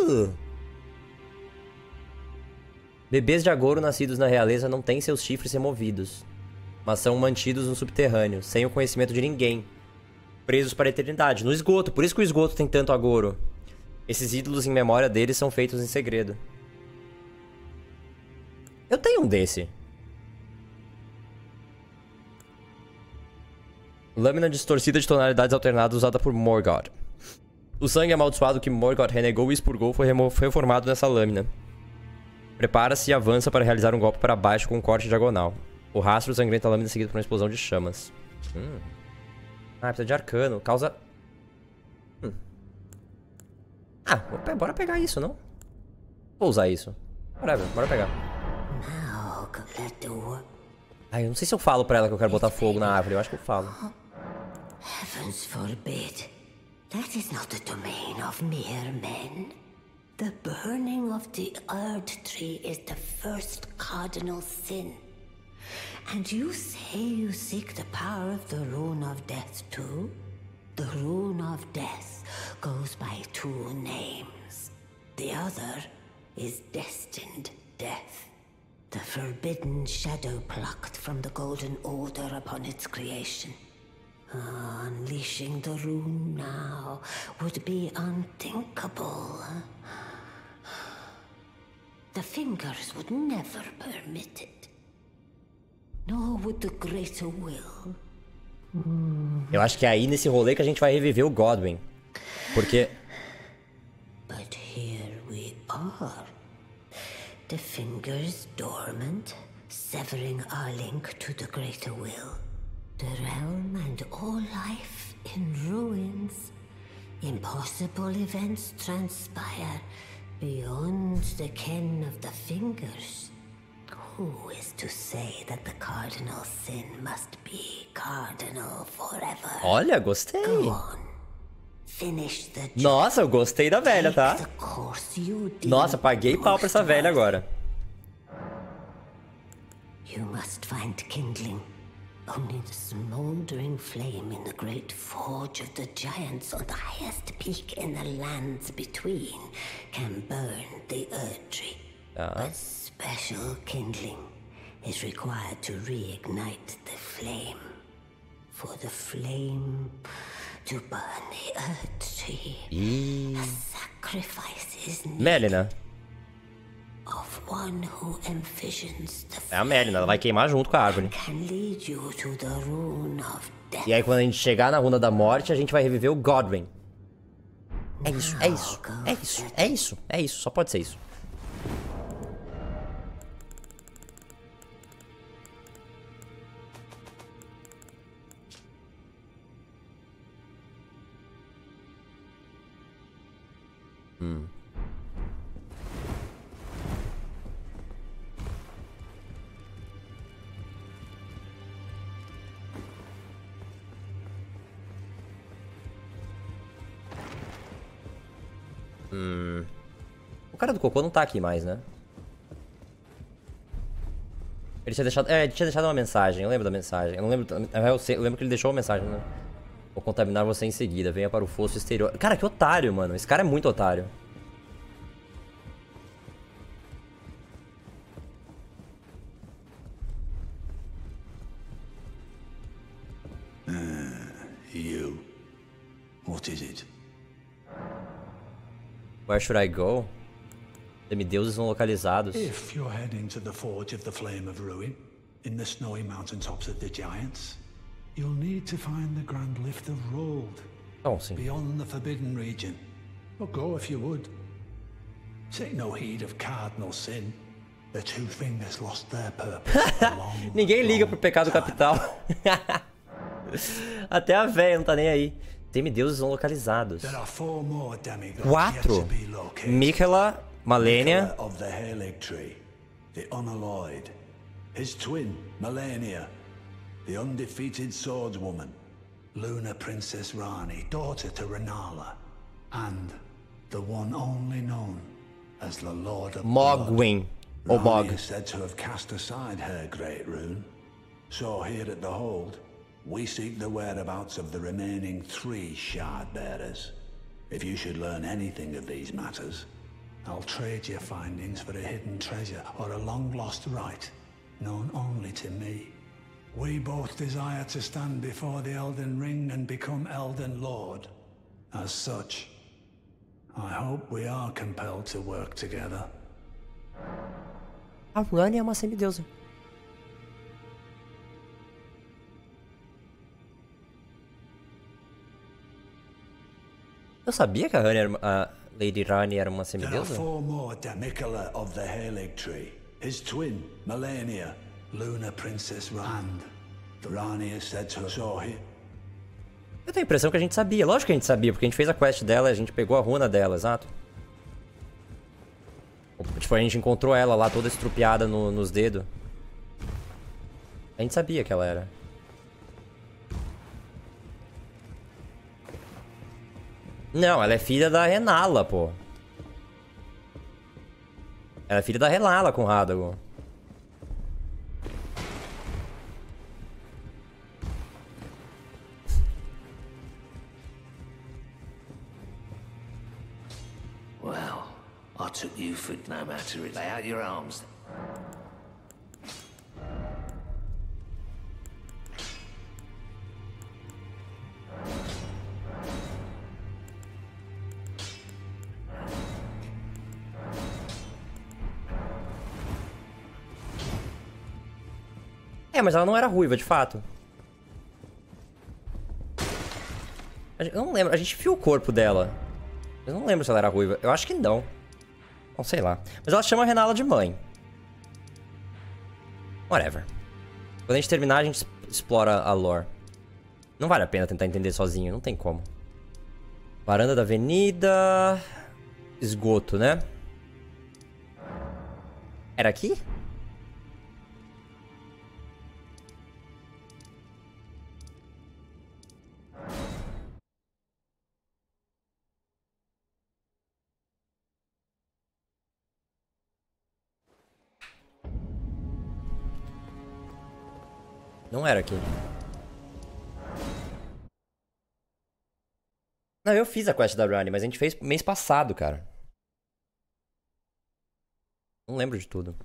Bebês de agouro nascidos na realeza não têm seus chifres removidos, mas são mantidos no subterrâneo, sem o conhecimento de ninguém. Presos para a eternidade, no esgoto. Por isso que o esgoto tem tanto agouro. Esses ídolos em memória deles são feitos em segredo. Eu tenho um desse. Lâmina distorcida de tonalidades alternadas usada por Morgoth. O sangue amaldiçoado que Morgoth renegou e expurgou foi reformado nessa lâmina. Prepara-se e avança para realizar um golpe para baixo com um corte diagonal. O rastro sangrento da lâmina é seguido por uma explosão de chamas. Ah, precisa de arcano. Causa... Ah, bora pegar isso, não? Vou usar isso. Bora pegar. Ai, eu não sei se eu falo pra ela que eu quero botar fogo na árvore. Eu acho que eu falo.
Heavens forbid. That is not the domain of mere men. The burning of the Earth Tree is the first cardinal sin. And you say you seek the power of the Rune of Death too? The Rune of Death goes by two names. The other is Destined Death. The forbidden shadow plucked from the Golden Order upon its creation. Unleashing the rune now would be unthinkable. The fingers would never permit it. Nor would the greater will.
Eu acho que é aí nesse rolê que a gente vai reviver o Godwyn. Porque...
But here we are. The fingers dormant, severing our link to the greater will. The realm and all life in ruins. Impossible events transpire beyond the ken of the fingers. Who is to say that the cardinal sin must be cardinal forever?
Olha, gostei.
Go on. Finish the job.
Nossa, eu gostei da velha, tá?
Take the course you deem
Nossa, paguei pau pra essa velha agora.
You must find kindling. Only the smoldering flame in the great forge of the giants on the highest peak in the lands between can burn the Earth Tree. But special kindling is required to reignite the flame. For the flame to burn the Earth Tree, a sacrifice is needed.
Melina.
Of one who envisions the
É a Melina, ela vai queimar junto com a árvore.
can lead you to the rune of death.
E aí quando a gente chegar na Runa da Morte, a gente vai reviver o Godwyn. É isso, é isso, é isso, é isso, é isso, só pode ser isso. O cara do cocô não tá aqui mais, né? Ele tinha deixado... ele tinha deixado uma mensagem. Eu lembro da mensagem. Eu não lembro... Eu lembro que ele deixou uma mensagem, né? Vou contaminar você em seguida. Venha para o fosso exterior. Cara, que otário, mano. Esse cara é muito otário.
You. What is it?
Where should I go? Semideuses não localizados.
If you're heading to the Forge of the Flame of Ruin, in the snowy mountaintops of the Giants, you'll need to find the Grand Lift of Rold,
Bom, sim.
beyond the Forbidden Region. Or go if you would. Take no heed of cardinal sin. The two fingers lost their purpose.
Ninguém liga pro pecado capital. Até a véia não tá nem aí. Semideuses não localizados. 4. Miquella, Malenia.
Of the Halig Tree, the Unalloyed. His twin, Malenia, the undefeated swordswoman. Luna Princess Rani, daughter to Renala. And the one only known as the Lord of
Mogwin. Or
Rani
Mog.
is said to have cast aside her great rune. So here at the Hold, we seek the whereabouts of the remaining 3 shard bearers. If you should learn anything of these matters, I'll trade your findings for a hidden treasure or a long-lost right, known only to me. We both desire to stand before the Elden Ring and become Elden Lord. As such, I hope we are compelled to work together.
A Rani é uma semideusa. Eu sabia que a Lady Rani era uma
There are
semideusa?
4 more Miquella of the Halig Tree. His twin, Malenia, Luna Princess Rand. Rani is said to have saw him.
Eu tenho a impressão que a gente sabia. Lógico que a gente sabia, porque a gente fez a quest dela e a gente pegou a runa dela, exato. Tipo, a gente encontrou ela lá toda estrupiada nos dedos. A gente sabia que ela era. Não, ela é filha da Renala, pô. Ela é filha da Renala com Radagon.
Well, I took you for no matter. Lay out your arms.
É, mas ela não era ruiva, de fato. Eu não lembro, a gente viu o corpo dela. Eu não lembro se ela era ruiva. Eu acho que não. Não sei lá. Mas ela chama a Renala de mãe. Whatever. Quando a gente terminar, a gente explora a lore. Não vale a pena tentar entender sozinho, não tem como. Varanda da avenida... Esgoto, né? Era aqui? Não era aqui. Não, eu fiz a quest da Rani, mas a gente fez mês passado, cara. Não lembro de tudo.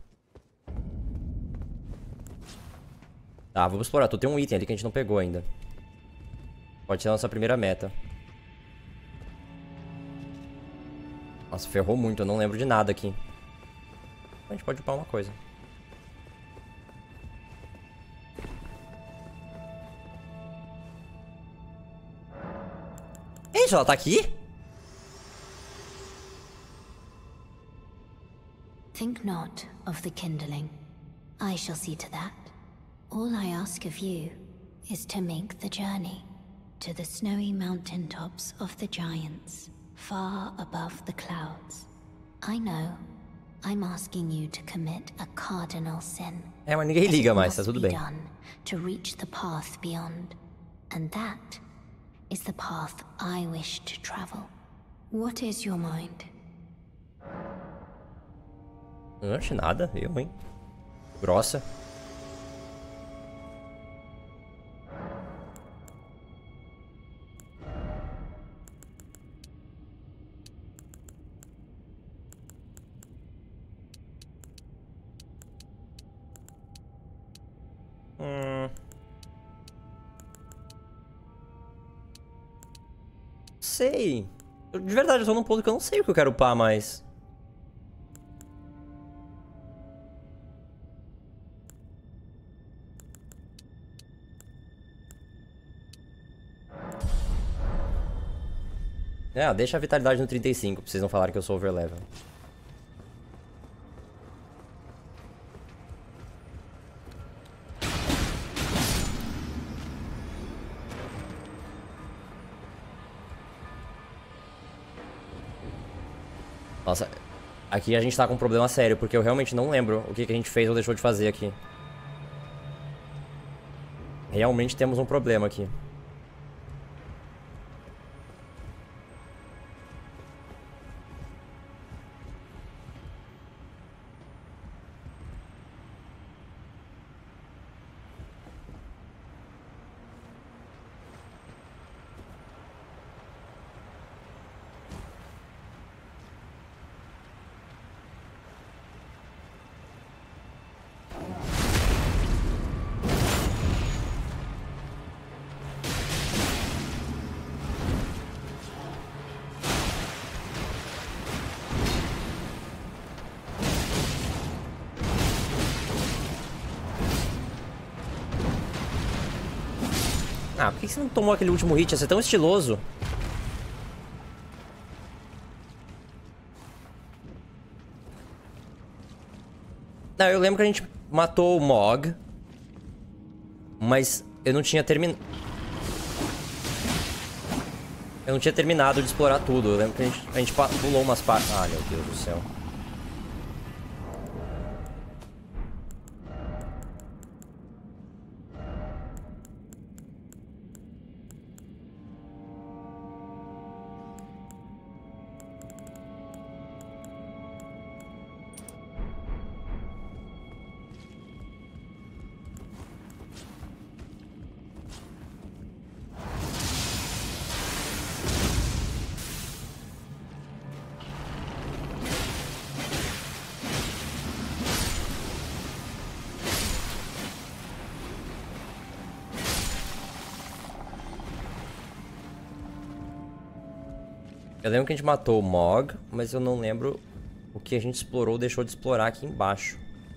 Tá, vamos explorar. Tem um item ali que a gente não pegou ainda. Pode ser a nossa primeira meta. Nossa, ferrou muito. Eu não lembro de nada aqui. A gente pode upar uma coisa. É isso, ela tá aqui?
Think not of the kindling. I shall see to that. All I ask of you is to make the journey to the snowy mountain tops of the giants, far above the clouds. I know I'm asking you to commit a cardinal sin.
É, mas ninguém liga mais, tá tudo bem.
Done to reach the path beyond, and that is the path I wish to travel. What is your mind?
Não achei nada, eu, hein? Grossa. Sei. De verdade, eu tô num ponto que eu não sei o que eu quero upar mais. É, deixa a vitalidade no 35, pra vocês não falarem que eu sou overlevel. Nossa, aqui a gente tá com um problema sério, porque eu realmente não lembro o que a gente fez ou deixou de fazer aqui. Realmente temos um problema aqui. Ah, por que você não tomou aquele último hit? Ia ser tão estiloso. Não, eu lembro que a gente matou o Mog. Mas eu não tinha terminado. Eu não tinha terminado de explorar tudo. Eu lembro que a gente pulou umas partes. Ah, meu Deus do céu. Eu lembro que a gente matou o Mog, mas eu não lembro o que a gente explorou ou deixou de explorar aqui embaixo.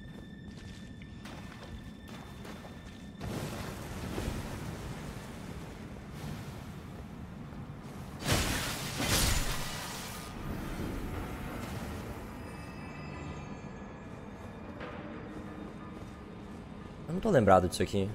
Eu não tô lembrado disso aqui.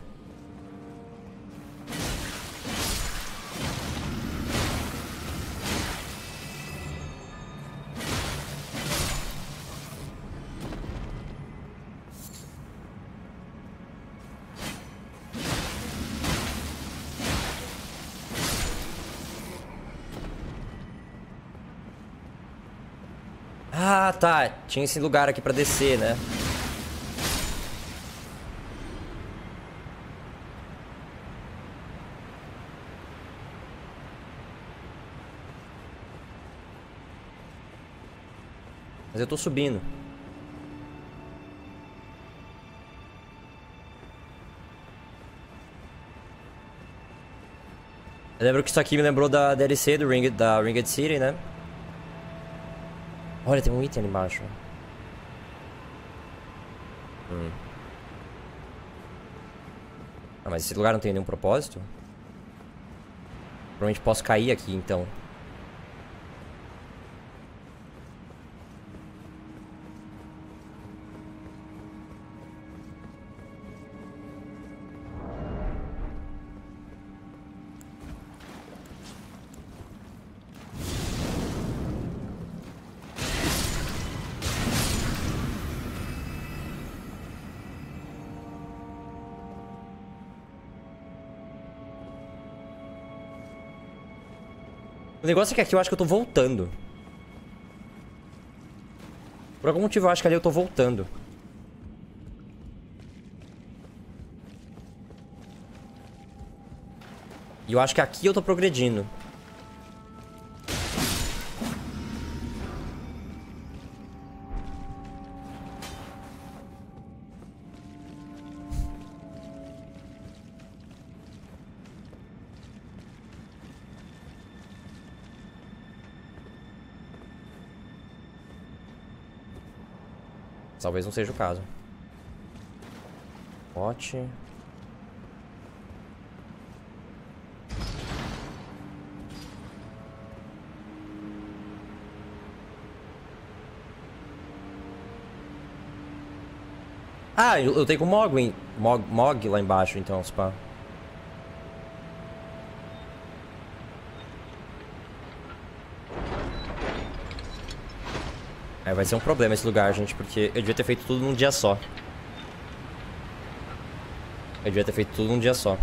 Ah, tá. Tinha esse lugar aqui pra descer, né? Mas eu tô subindo. Eu lembro que isso aqui me lembrou da DLC da Ringed City, né? Olha, tem um item ali embaixo. Ah, mas esse lugar não tem nenhum propósito? Provavelmente posso cair aqui, então. O negócio é que aqui eu acho que eu tô voltando. Por algum motivo eu acho que ali eu tô voltando. E eu acho que aqui eu tô progredindo. Talvez não seja o caso. Pote. Ah, eu tenho com o Mog lá embaixo, então, spa. É, vai ser um problema esse lugar, gente, porque eu devia ter feito tudo num dia só. Eu devia ter feito tudo num dia só.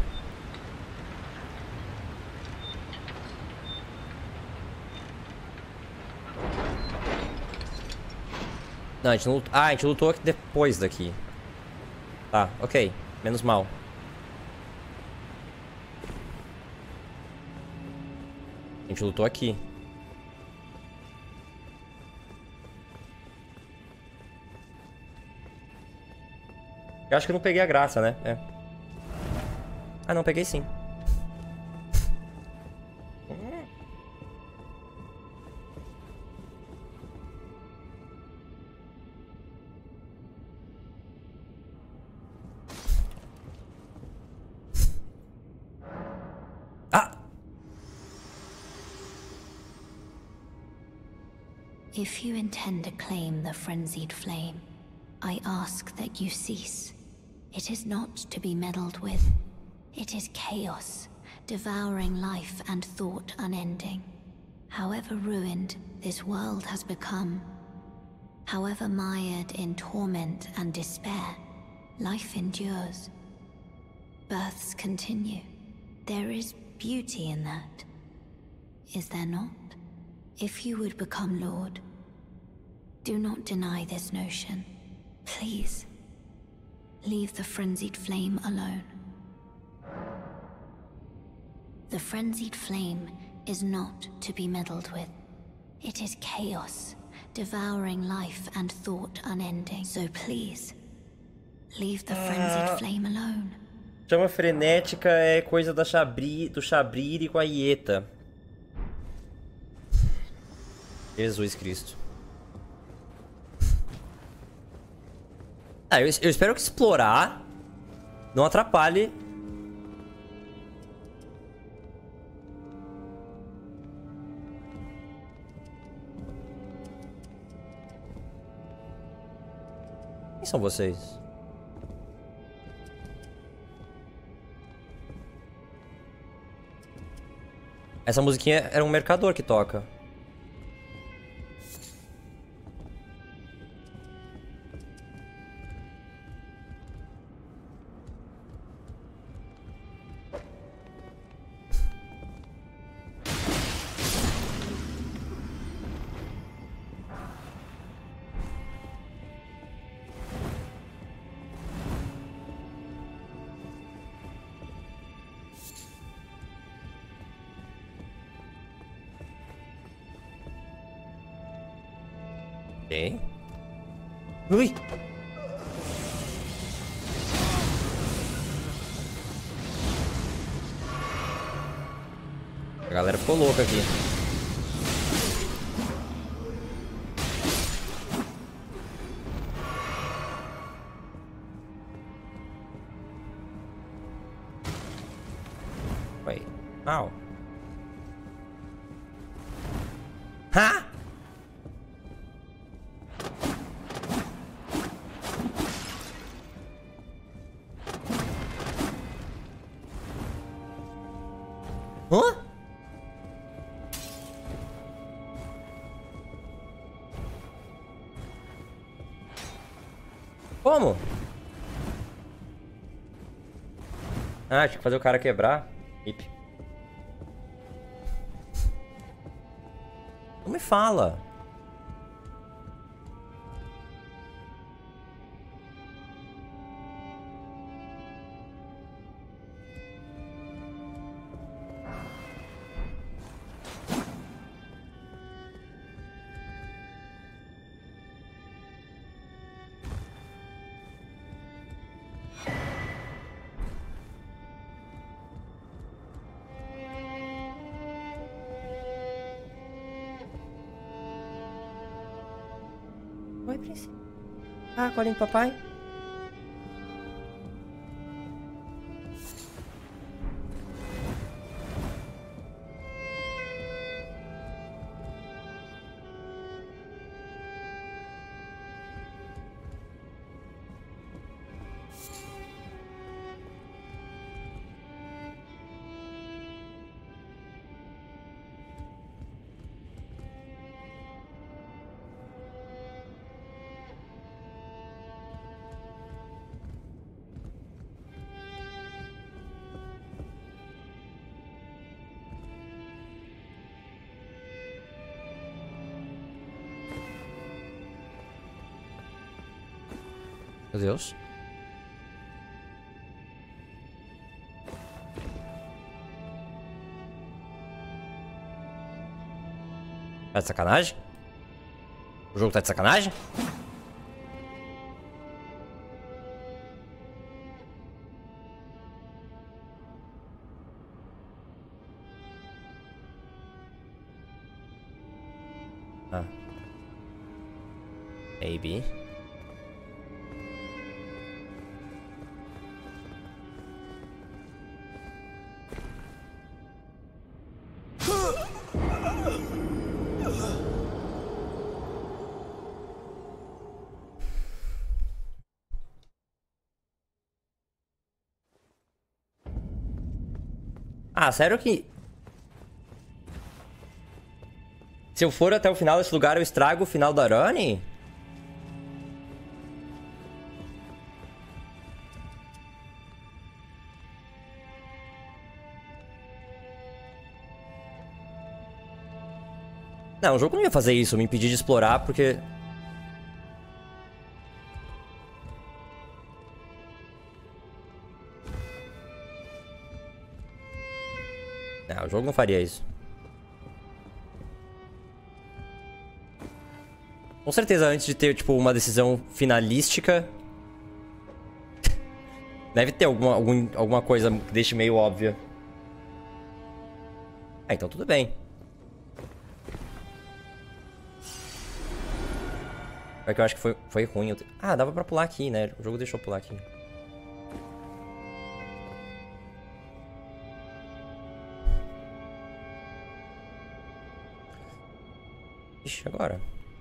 Não, a gente não lutou. Ah, a gente lutou aqui depois daqui. Tá, ok. Menos mal. A gente lutou aqui. Eu acho que eu não peguei a graça, né? É. Ah, não, peguei sim. Ah!
If you intend to claim the frenzied flame, I ask that you cease. It is not to be meddled with. It is chaos, devouring life and thought unending. However ruined this world has become, however mired in torment and despair, life endures. Births continue. There is beauty in that. Is there not? If you would become Lord, do not deny this notion. Please, leave the frenzied flame alone. The frenzied flame is not to be meddled with. It is chaos, devouring life and thought unending. So please, leave the frenzied flame alone.
Chama frenética é coisa do Shabriri com a Ieta. Jesus Cristo. Ah, eu espero que explorar não atrapalhe. Quem são vocês? Essa musiquinha era um mercador que toca. Ok. Ui! A galera ficou louca aqui. Wait. Ow. Ha! Hã? Como? Ah, tinha que fazer o cara quebrar. Ip. Não me fala. Oi, príncipe. Ah, colinho do papai. Meu Deus. Tá de sacanagem? O jogo tá de sacanagem? Ah. Maybe. Ah, sério que... Se eu for até o final desse lugar, eu estrago o final da run? Não, o jogo não ia fazer isso, me impedir de explorar, porque... Não, o jogo não faria isso. Com certeza, antes de ter, tipo, uma decisão finalística... Deve ter alguma coisa que deixe meio óbvia. Ah, então tudo bem. É que eu acho que foi ruim. Ah, dava pra pular aqui, né? O jogo deixou eu pular aqui. Ixi, agora.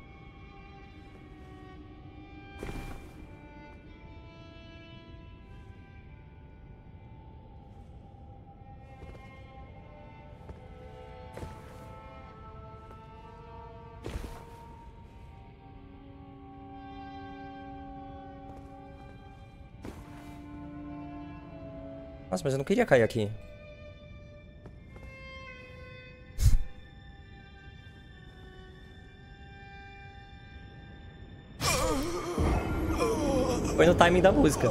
Nossa, mas eu não queria cair aqui. Foi no timing da música.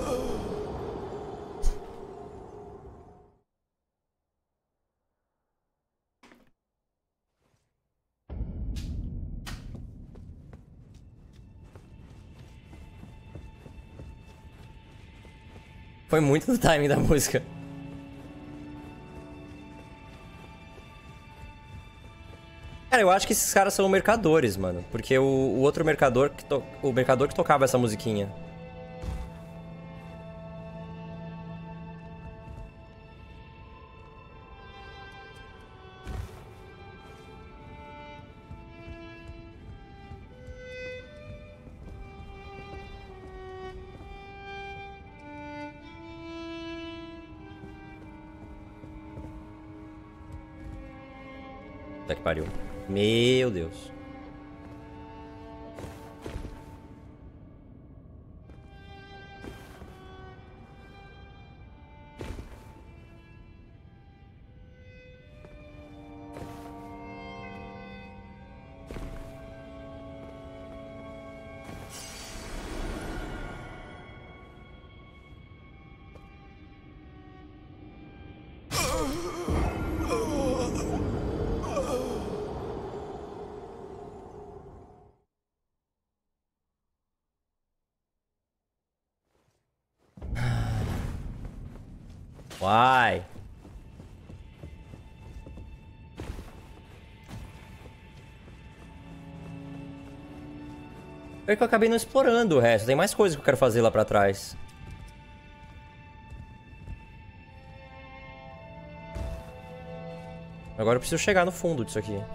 Foi muito no timing da música. Cara, eu acho que esses caras são mercadores, mano. Porque o outro mercador o mercador que tocava essa musiquinha. Puta que pariu. Meu Deus. Uai. É que eu acabei não explorando o resto. Tem mais coisa que eu quero fazer lá pra trás. Agora eu preciso chegar no fundo disso aqui.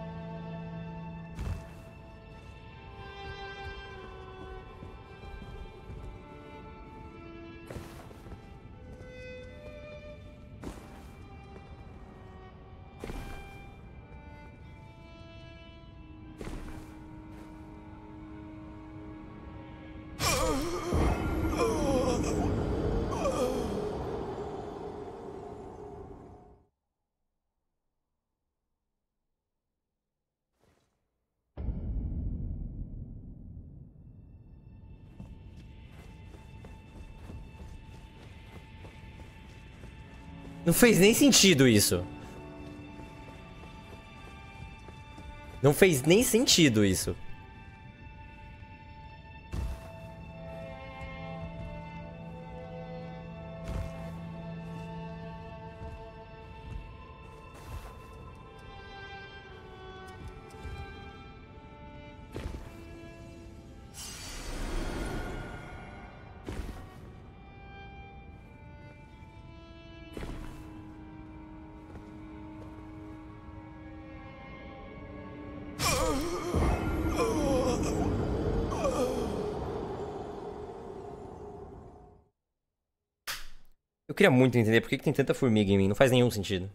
Não fez nem sentido isso. Não fez nem sentido isso. Eu queria muito entender por que tem tanta formiga em mim. Não faz nenhum sentido.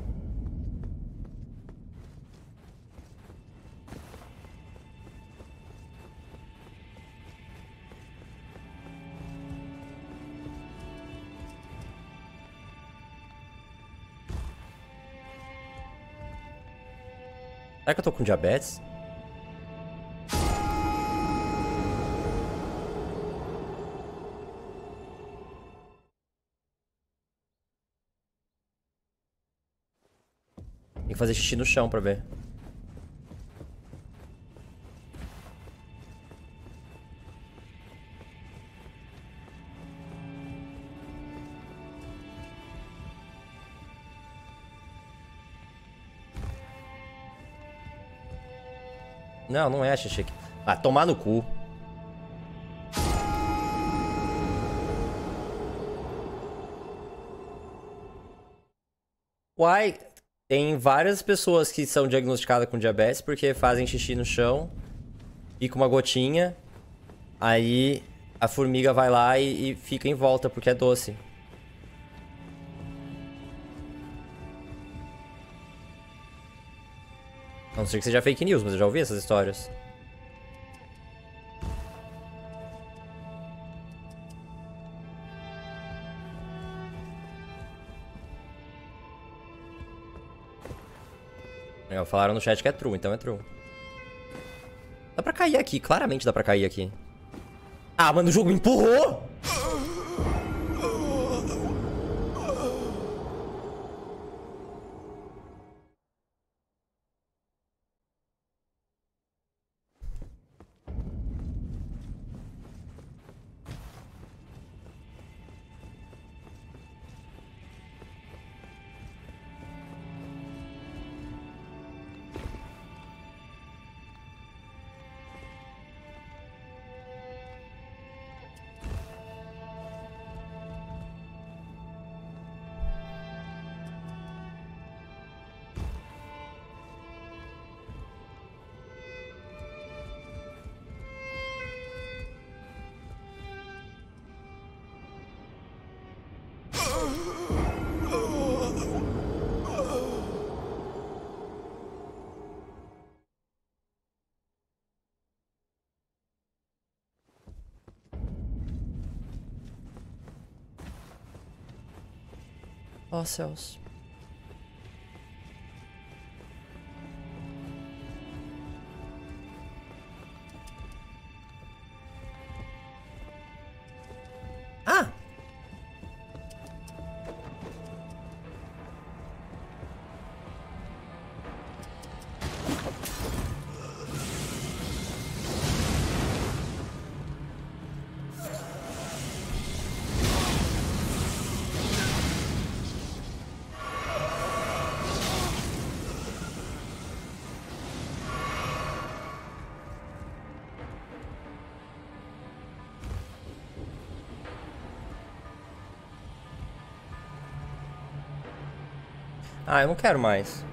Será que eu tô com diabetes? Tem que fazer xixi no chão pra ver. Não, não é xixi aqui. Ah, tomar no cu. Uai, tem várias pessoas que são diagnosticadas com diabetes porque fazem xixi no chão, fica uma gotinha, aí a formiga vai lá e fica em volta porque é doce. A não ser que seja fake news, mas eu já ouvi essas histórias. Falaram no chat que é true, então é true. Dá pra cair aqui, claramente dá pra cair aqui. Ah, mano, o jogo me empurrou! Ó céus. Ah! Ah, eu não quero mais.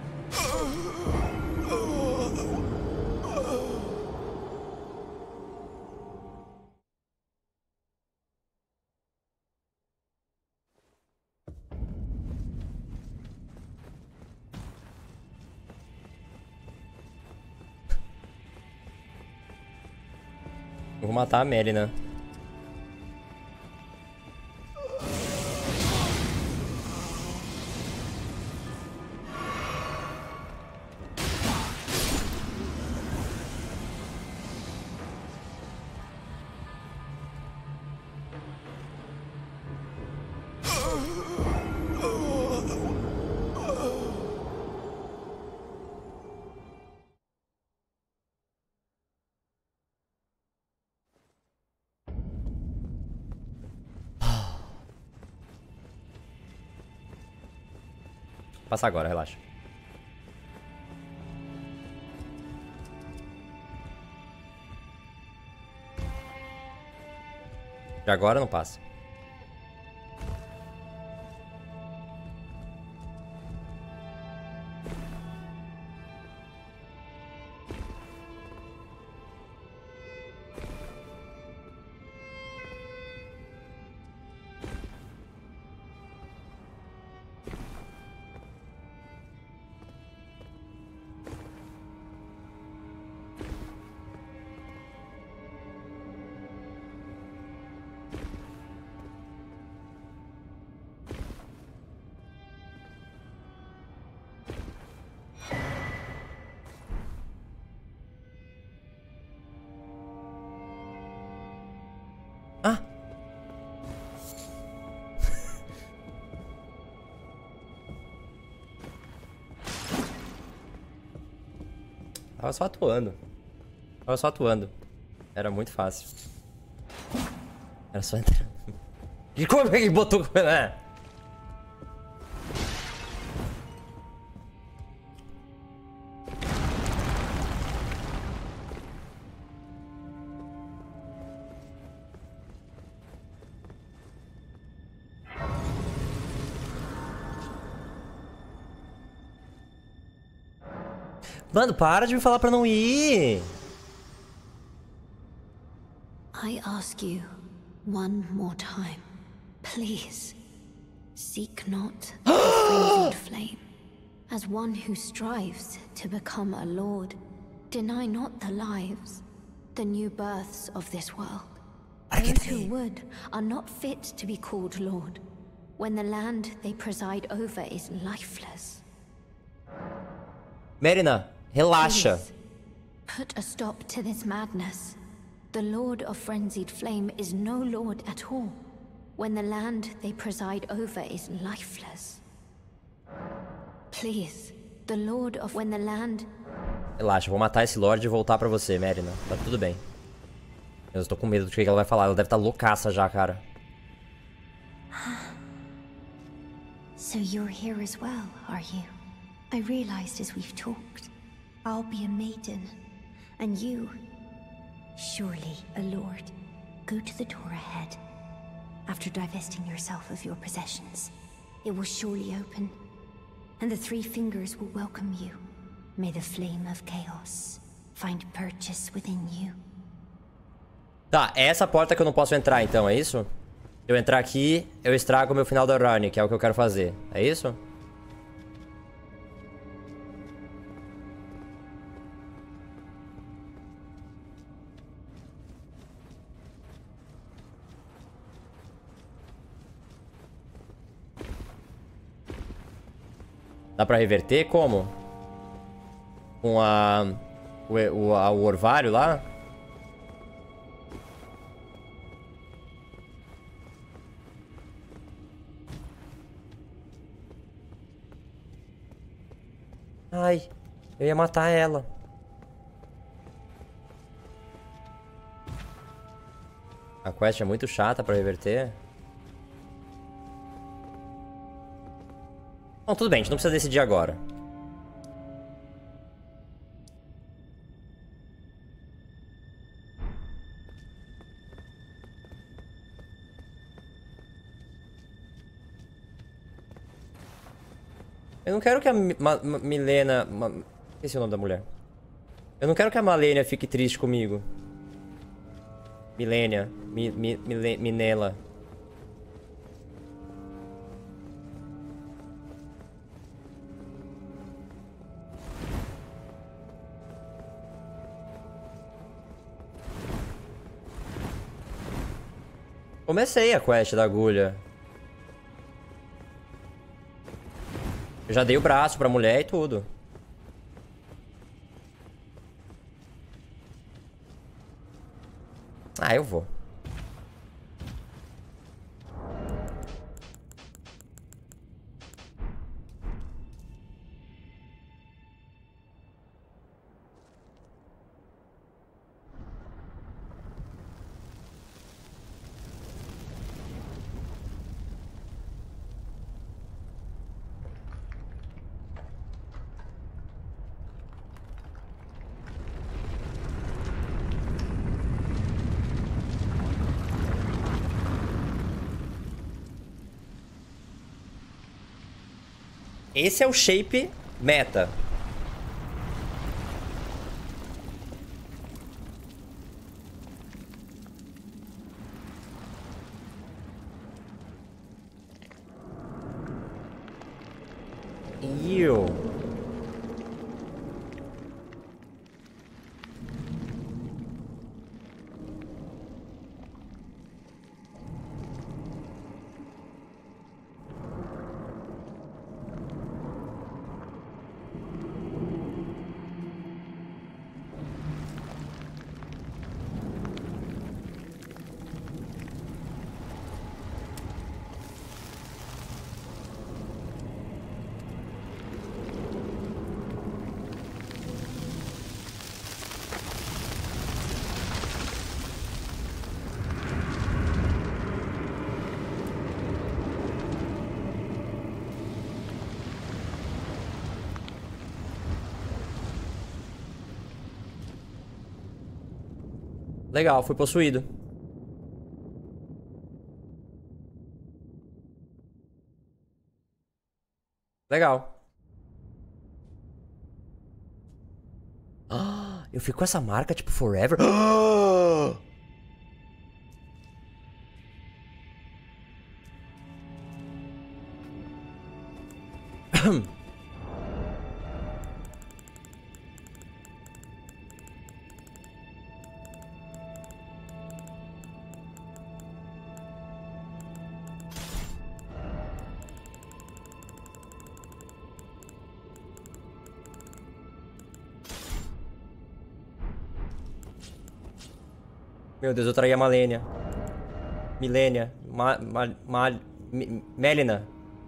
Eu vou matar a Melina. Passa agora, relaxa. De agora não passa. Ah! Tava só atuando. Tava só atuando. Era muito fácil. Era só entrar. E como é que botou... É. Mano, para de me falar pra não ir.
I ask you one more time, please, seek not the frenzied flame. As one who strives to become a lord, deny not the lives, the new births of this world. Those who would are not fit to be called lord, when the land they preside over is lifeless.
Melina, relaxa.
Please, put a stop to this madness. The Lord of Frenzied Flame is no lord at all, when the land they preside over is lifeless. Please, the Lord of... when the land...
Relaxa, vou matar esse Lorde e voltar pra você, Melina. Tá tudo bem. Eu estou com medo do que ela vai falar. Ela deve estar loucaça já, cara.
So you're here as well, are you? I realized as we've talked, I'll be a maiden, and you... surely a lord. Go to the door ahead. After divesting yourself of your possessions, it will surely open, and the three fingers will welcome you. May the flame of chaos find purchase within you.
Tá, é essa porta que eu não posso entrar então, é isso? Se eu entrar aqui, eu estrago o meu final da run, que é o que eu quero fazer. É isso? Dá pra reverter? Como? Com o orvalho lá? Ai, eu ia matar ela. A quest é muito chata pra reverter. Bom, tudo bem, a gente não precisa decidir agora. Eu não quero que a Milena... Esqueci o nome da mulher. Eu não quero que a Malenia fique triste comigo. Milênia. Minela. Comecei a quest da agulha. Eu já dei o braço pra mulher e tudo. Ah, eu vou. Esse é o shape meta. Ew. Legal, fui possuído. Legal. Ah, eu fico com essa marca, tipo, forever. Ah! Meu Deus, eu traí a Malenia. Milênia. Melina.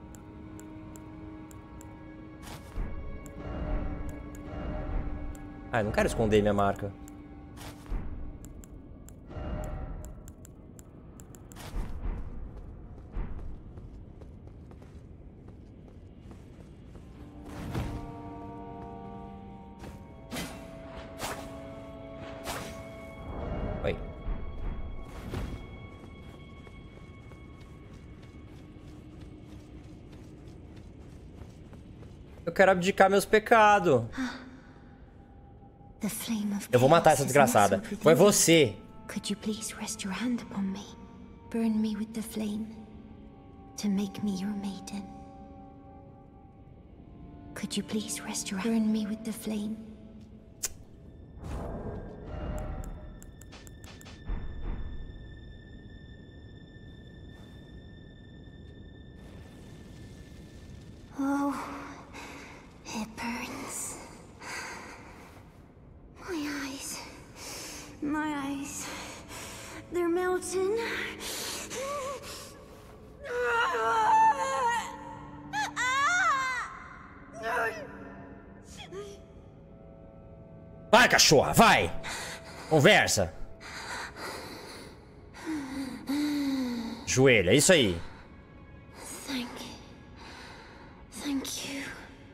Ah, eu não quero esconder minha marca. Oi. Eu quero abdicar meus pecados. Eu vou matar essa desgraçada. Foi você.
Could you please rest your hand upon me? Burn me with the flame to make me your maiden. Could you please rest your hand? Burn me with the flame. Oh, it burns. My eyes. They're melting.
Vai, cachorra, vai! Conversa. Joelha, isso aí.
Thank you.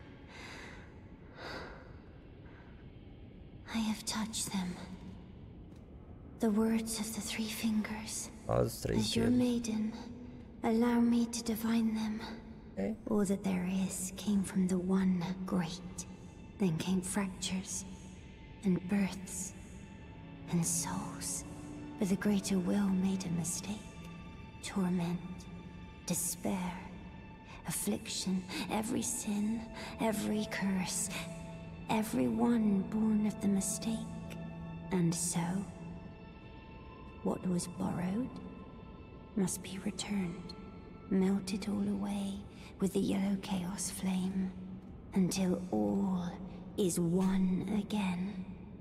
I have touched them. The words of the three fingers. As your maiden, allow me to divine them
Okay.
All that there is came from the one great. Then came fractures, and births, and souls. But the greater will made a mistake. Torment, despair, affliction, every sin, every curse, every one born of the mistake. And so, what was borrowed must be returned, melted all away with the yellow chaos flame, until all is one again.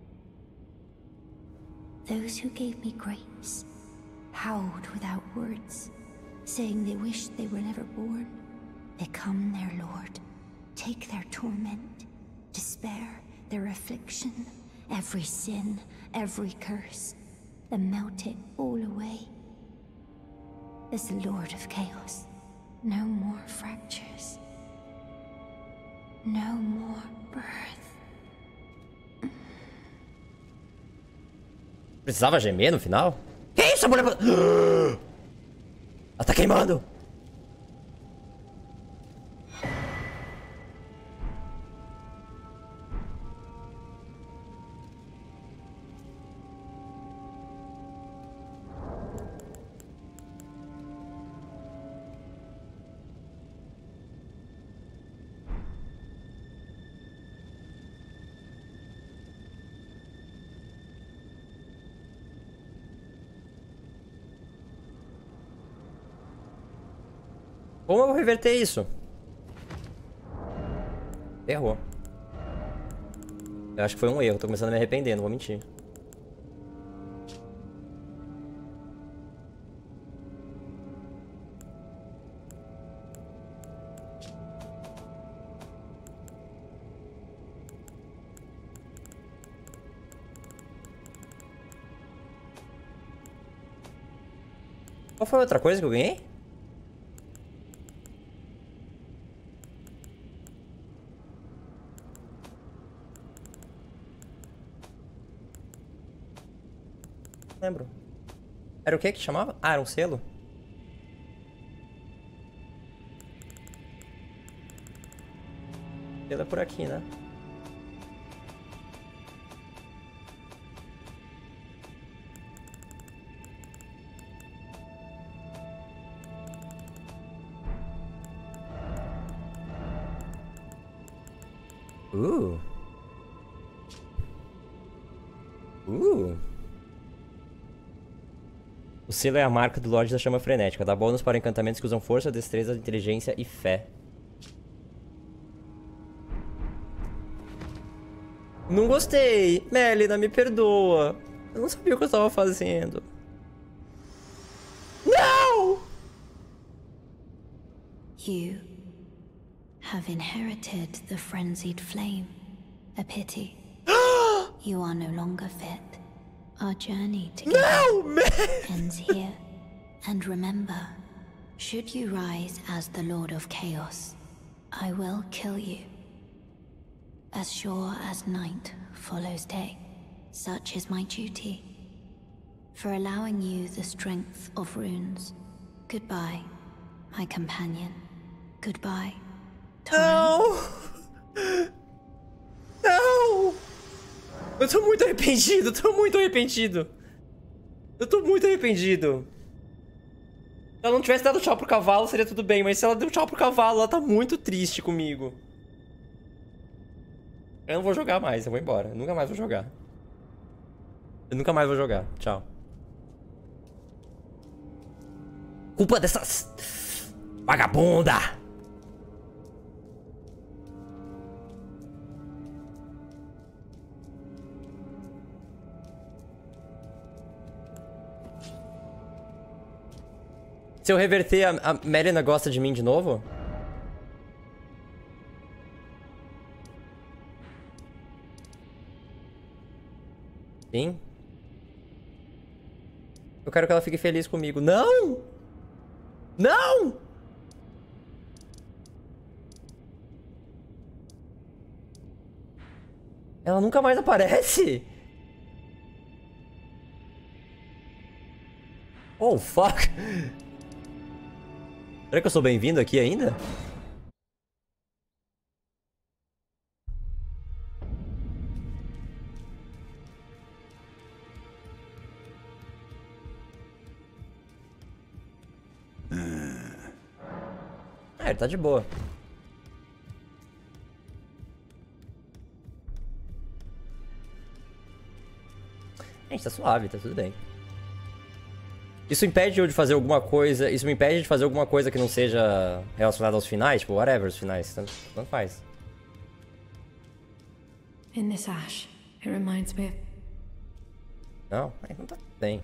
Those who gave me grace howled without words, saying they wished they were never born. Become their lord, take their torment, despair, their affliction, every sin, every curse, and melt it all away. As the Lord of Chaos, no more fractures, no more birth.
Precisava gemer no final? Que isso, a mulher... Ela tá queimando! Como eu vou reverter isso? Errou. Eu acho que foi um erro, tô começando a me arrepender, não vou mentir. Qual foi a outra coisa que eu ganhei? Lembro. Era o que chamava? Ah, era um selo? Selo é por aqui, né? O selo é a marca do Lorde da Chama Frenética. Dá bônus para encantamentos que usam força, destreza, inteligência e fé. Não gostei. Melina, me perdoa. Eu não sabia o que eu estava fazendo. Não!
You have inherited the frenzied flame. A pity. You are no longer fit. Our journey together ends here. And remember, should you rise as the Lord of Chaos, I will kill you. As sure as night follows day, such is my duty. For allowing you the strength of runes. Goodbye, my companion. Goodbye,
Não! Não! Eu tô muito arrependido, tô muito arrependido. Eu tô muito arrependido. Se ela não tivesse dado tchau pro cavalo, seria tudo bem. Mas se ela deu tchau pro cavalo, ela tá muito triste comigo. Eu não vou jogar mais, eu vou embora. Eu nunca mais vou jogar. Eu nunca mais vou jogar. Tchau. Culpa dessas... vagabunda! Se eu reverter, a Melina gosta de mim de novo? Sim? Eu quero que ela fique feliz comigo. Não! Não! Ela nunca mais aparece? Oh, fuck! Será que eu sou bem-vindo aqui ainda? É, ele tá de boa. Gente, tá suave, tá tudo bem. Isso impede eu de fazer alguma coisa... Isso me impede de fazer alguma coisa que não seja relacionada aos finais? Tipo, whatever, os finais. Tanto faz.
In this ash, it reminds me of...
Não, não tá bem.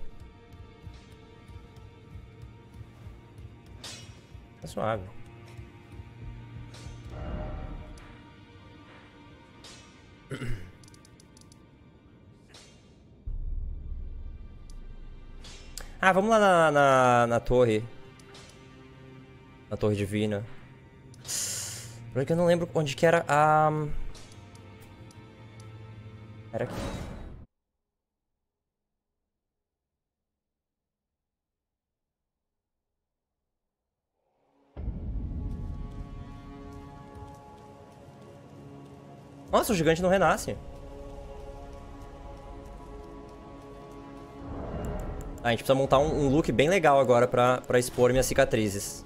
Tá suave. Ah, vamos lá na torre. Na torre divina. Porque eu não lembro onde que era a... Era aqui. Nossa, o gigante não renasce. Ah, a gente precisa montar um look bem legal agora pra expor minhas cicatrizes.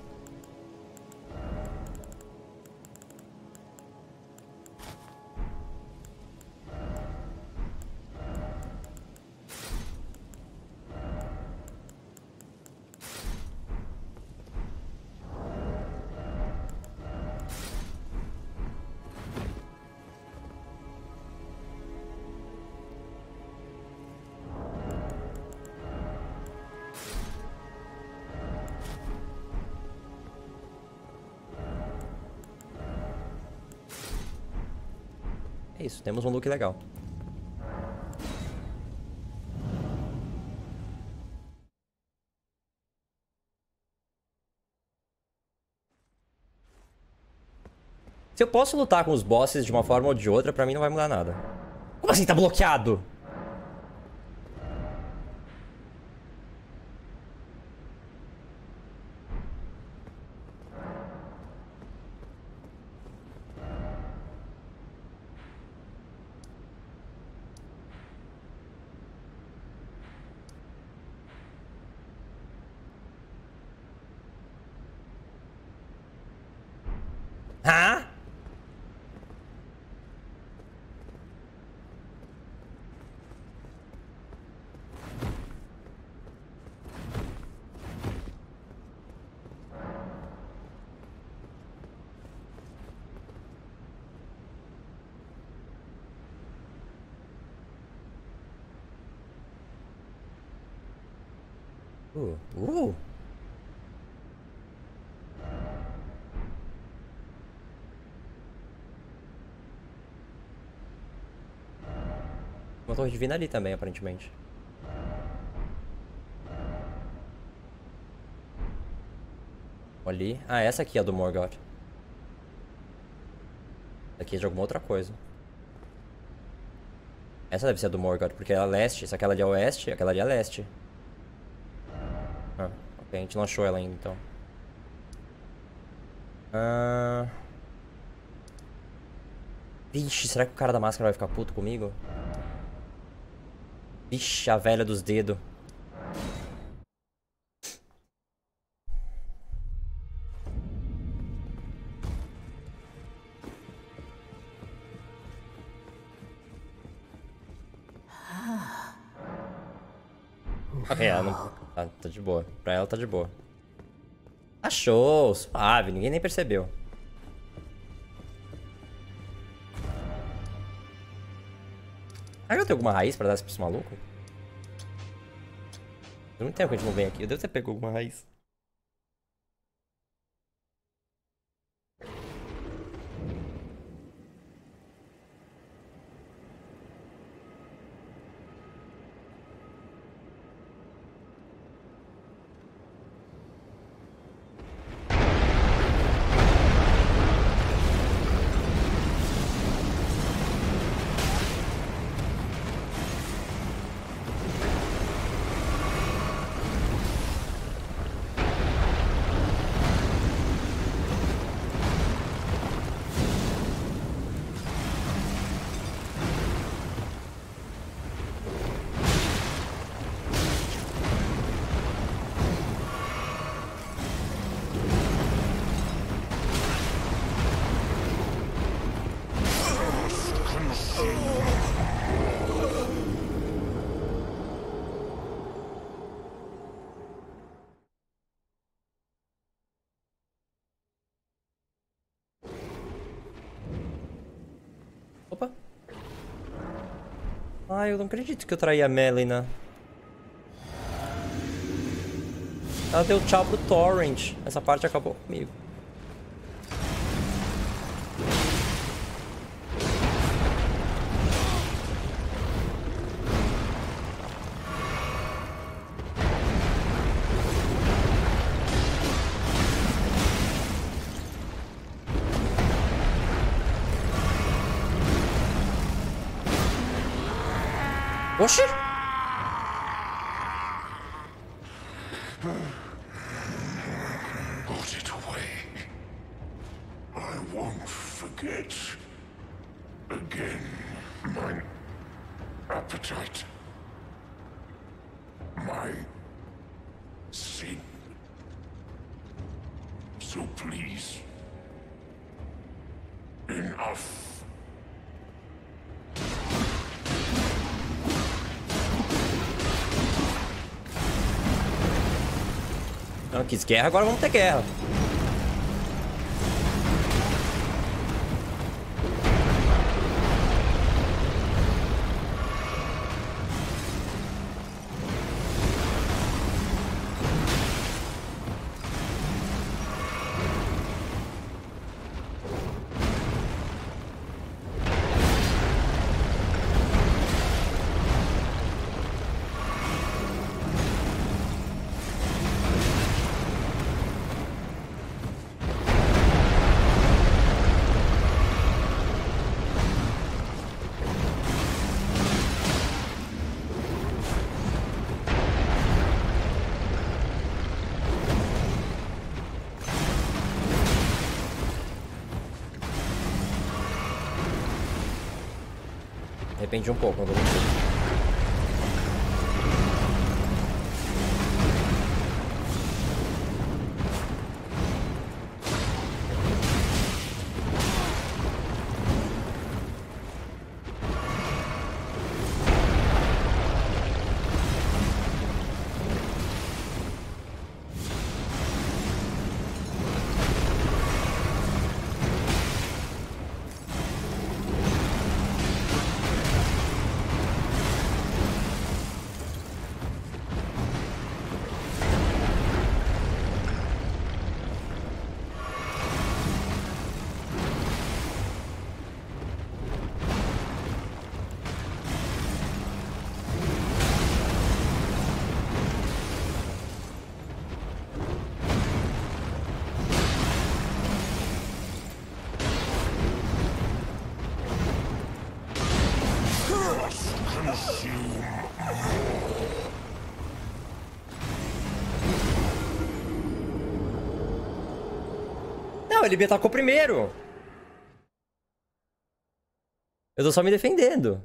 É isso, temos um look legal. Se eu posso lutar com os bosses de uma forma ou de outra, pra mim não vai mudar nada. Como assim tá bloqueado? Hã? Uh. Uma torre divina ali também, aparentemente. Ali. Ah, essa aqui é a do Morgoth. Essa aqui é de alguma outra coisa. Essa deve ser a do Morgoth, porque ela é leste. Se aquela ali é oeste, aquela ali é leste. Ah, ok, a gente não achou ela ainda, então. Vixe, será que o cara da máscara vai ficar puto comigo? Vixe, a velha dos dedos. Ok, ela não... tá de boa. Pra ela tá de boa. Achou, suave, ninguém nem percebeu. Será que eu tenho alguma raiz pra dar pra esse maluco? Faz muito tempo que a gente não vem aqui. Eu devo ter pego alguma raiz. Opa. Ah, eu não acredito que eu traí a Melina. Ela deu tchau pro Torrent. Essa parte acabou comigo. Oxi!
Put it away. I won't forget. Again, my appetite. My sin. So please. Enough.
Não quis guerra, agora vamos ter guerra. Arrependi um pouco, não vou mentir. Não, ele me atacou primeiro. Eu tô só me defendendo.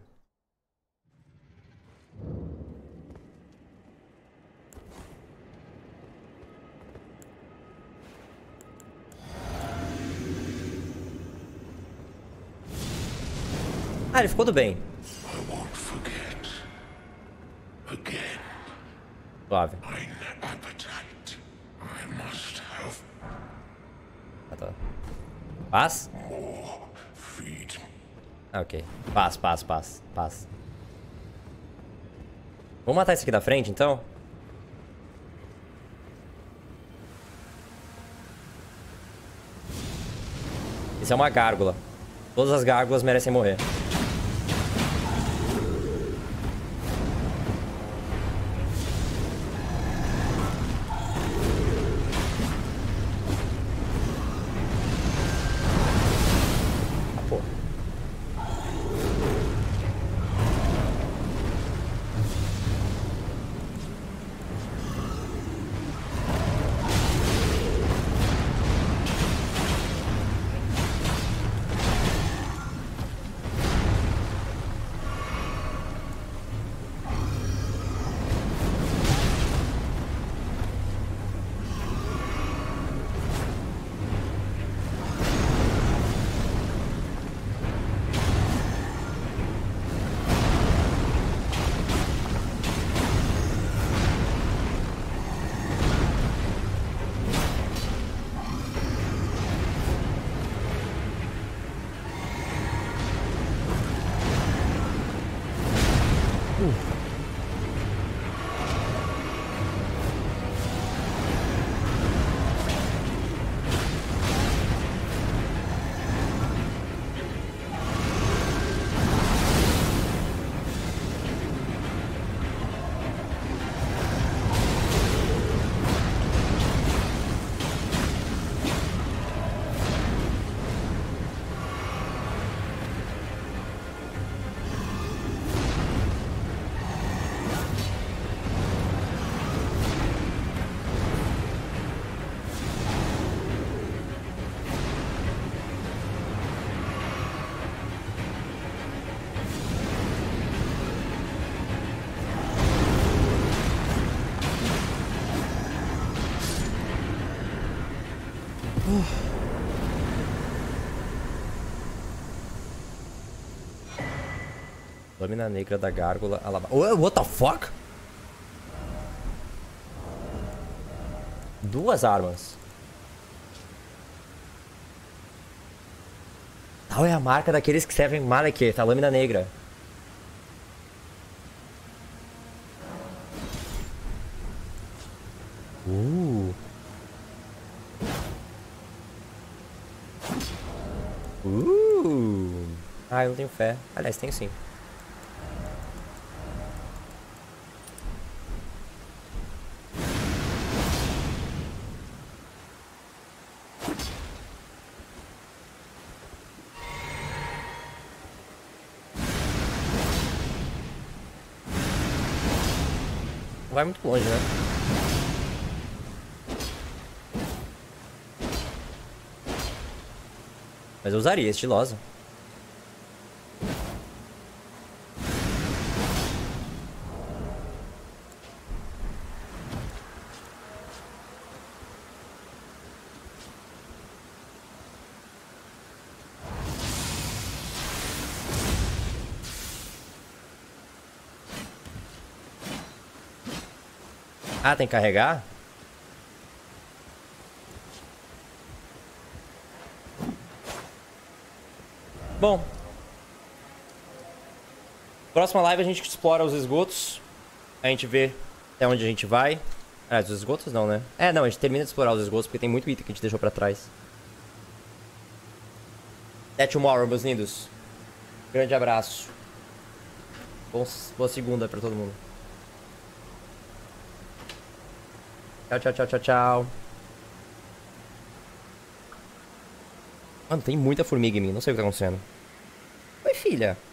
Ah, ele ficou do bem. Suave. Ah, tá. Paz? Ah, ok. Paz. Vamos matar esse aqui da frente, então? Esse é uma gárgula. Todas as gárgulas merecem morrer. Lâmina negra da gárgula alabasta. What the fuck? 2 armas. Tal é a marca daqueles que servem Malekith, a lâmina negra. Ah, eu não tenho fé. Aliás, tenho sim. Não vai muito longe, né? Mas eu usaria, estilosa. Ah, tem que carregar? Bom. Próxima live a gente explora os esgotos. A gente vê até onde a gente vai. Ah, os esgotos não, né? É, não, a gente termina de explorar os esgotos porque tem muito item que a gente deixou pra trás. Até tomorrow, meus lindos. Grande abraço. Boa segunda pra todo mundo. Tchau, tchau, tchau, tchau, tchau. Mano, tem muita formiga em mim. Não sei o que tá acontecendo. Oi, filha.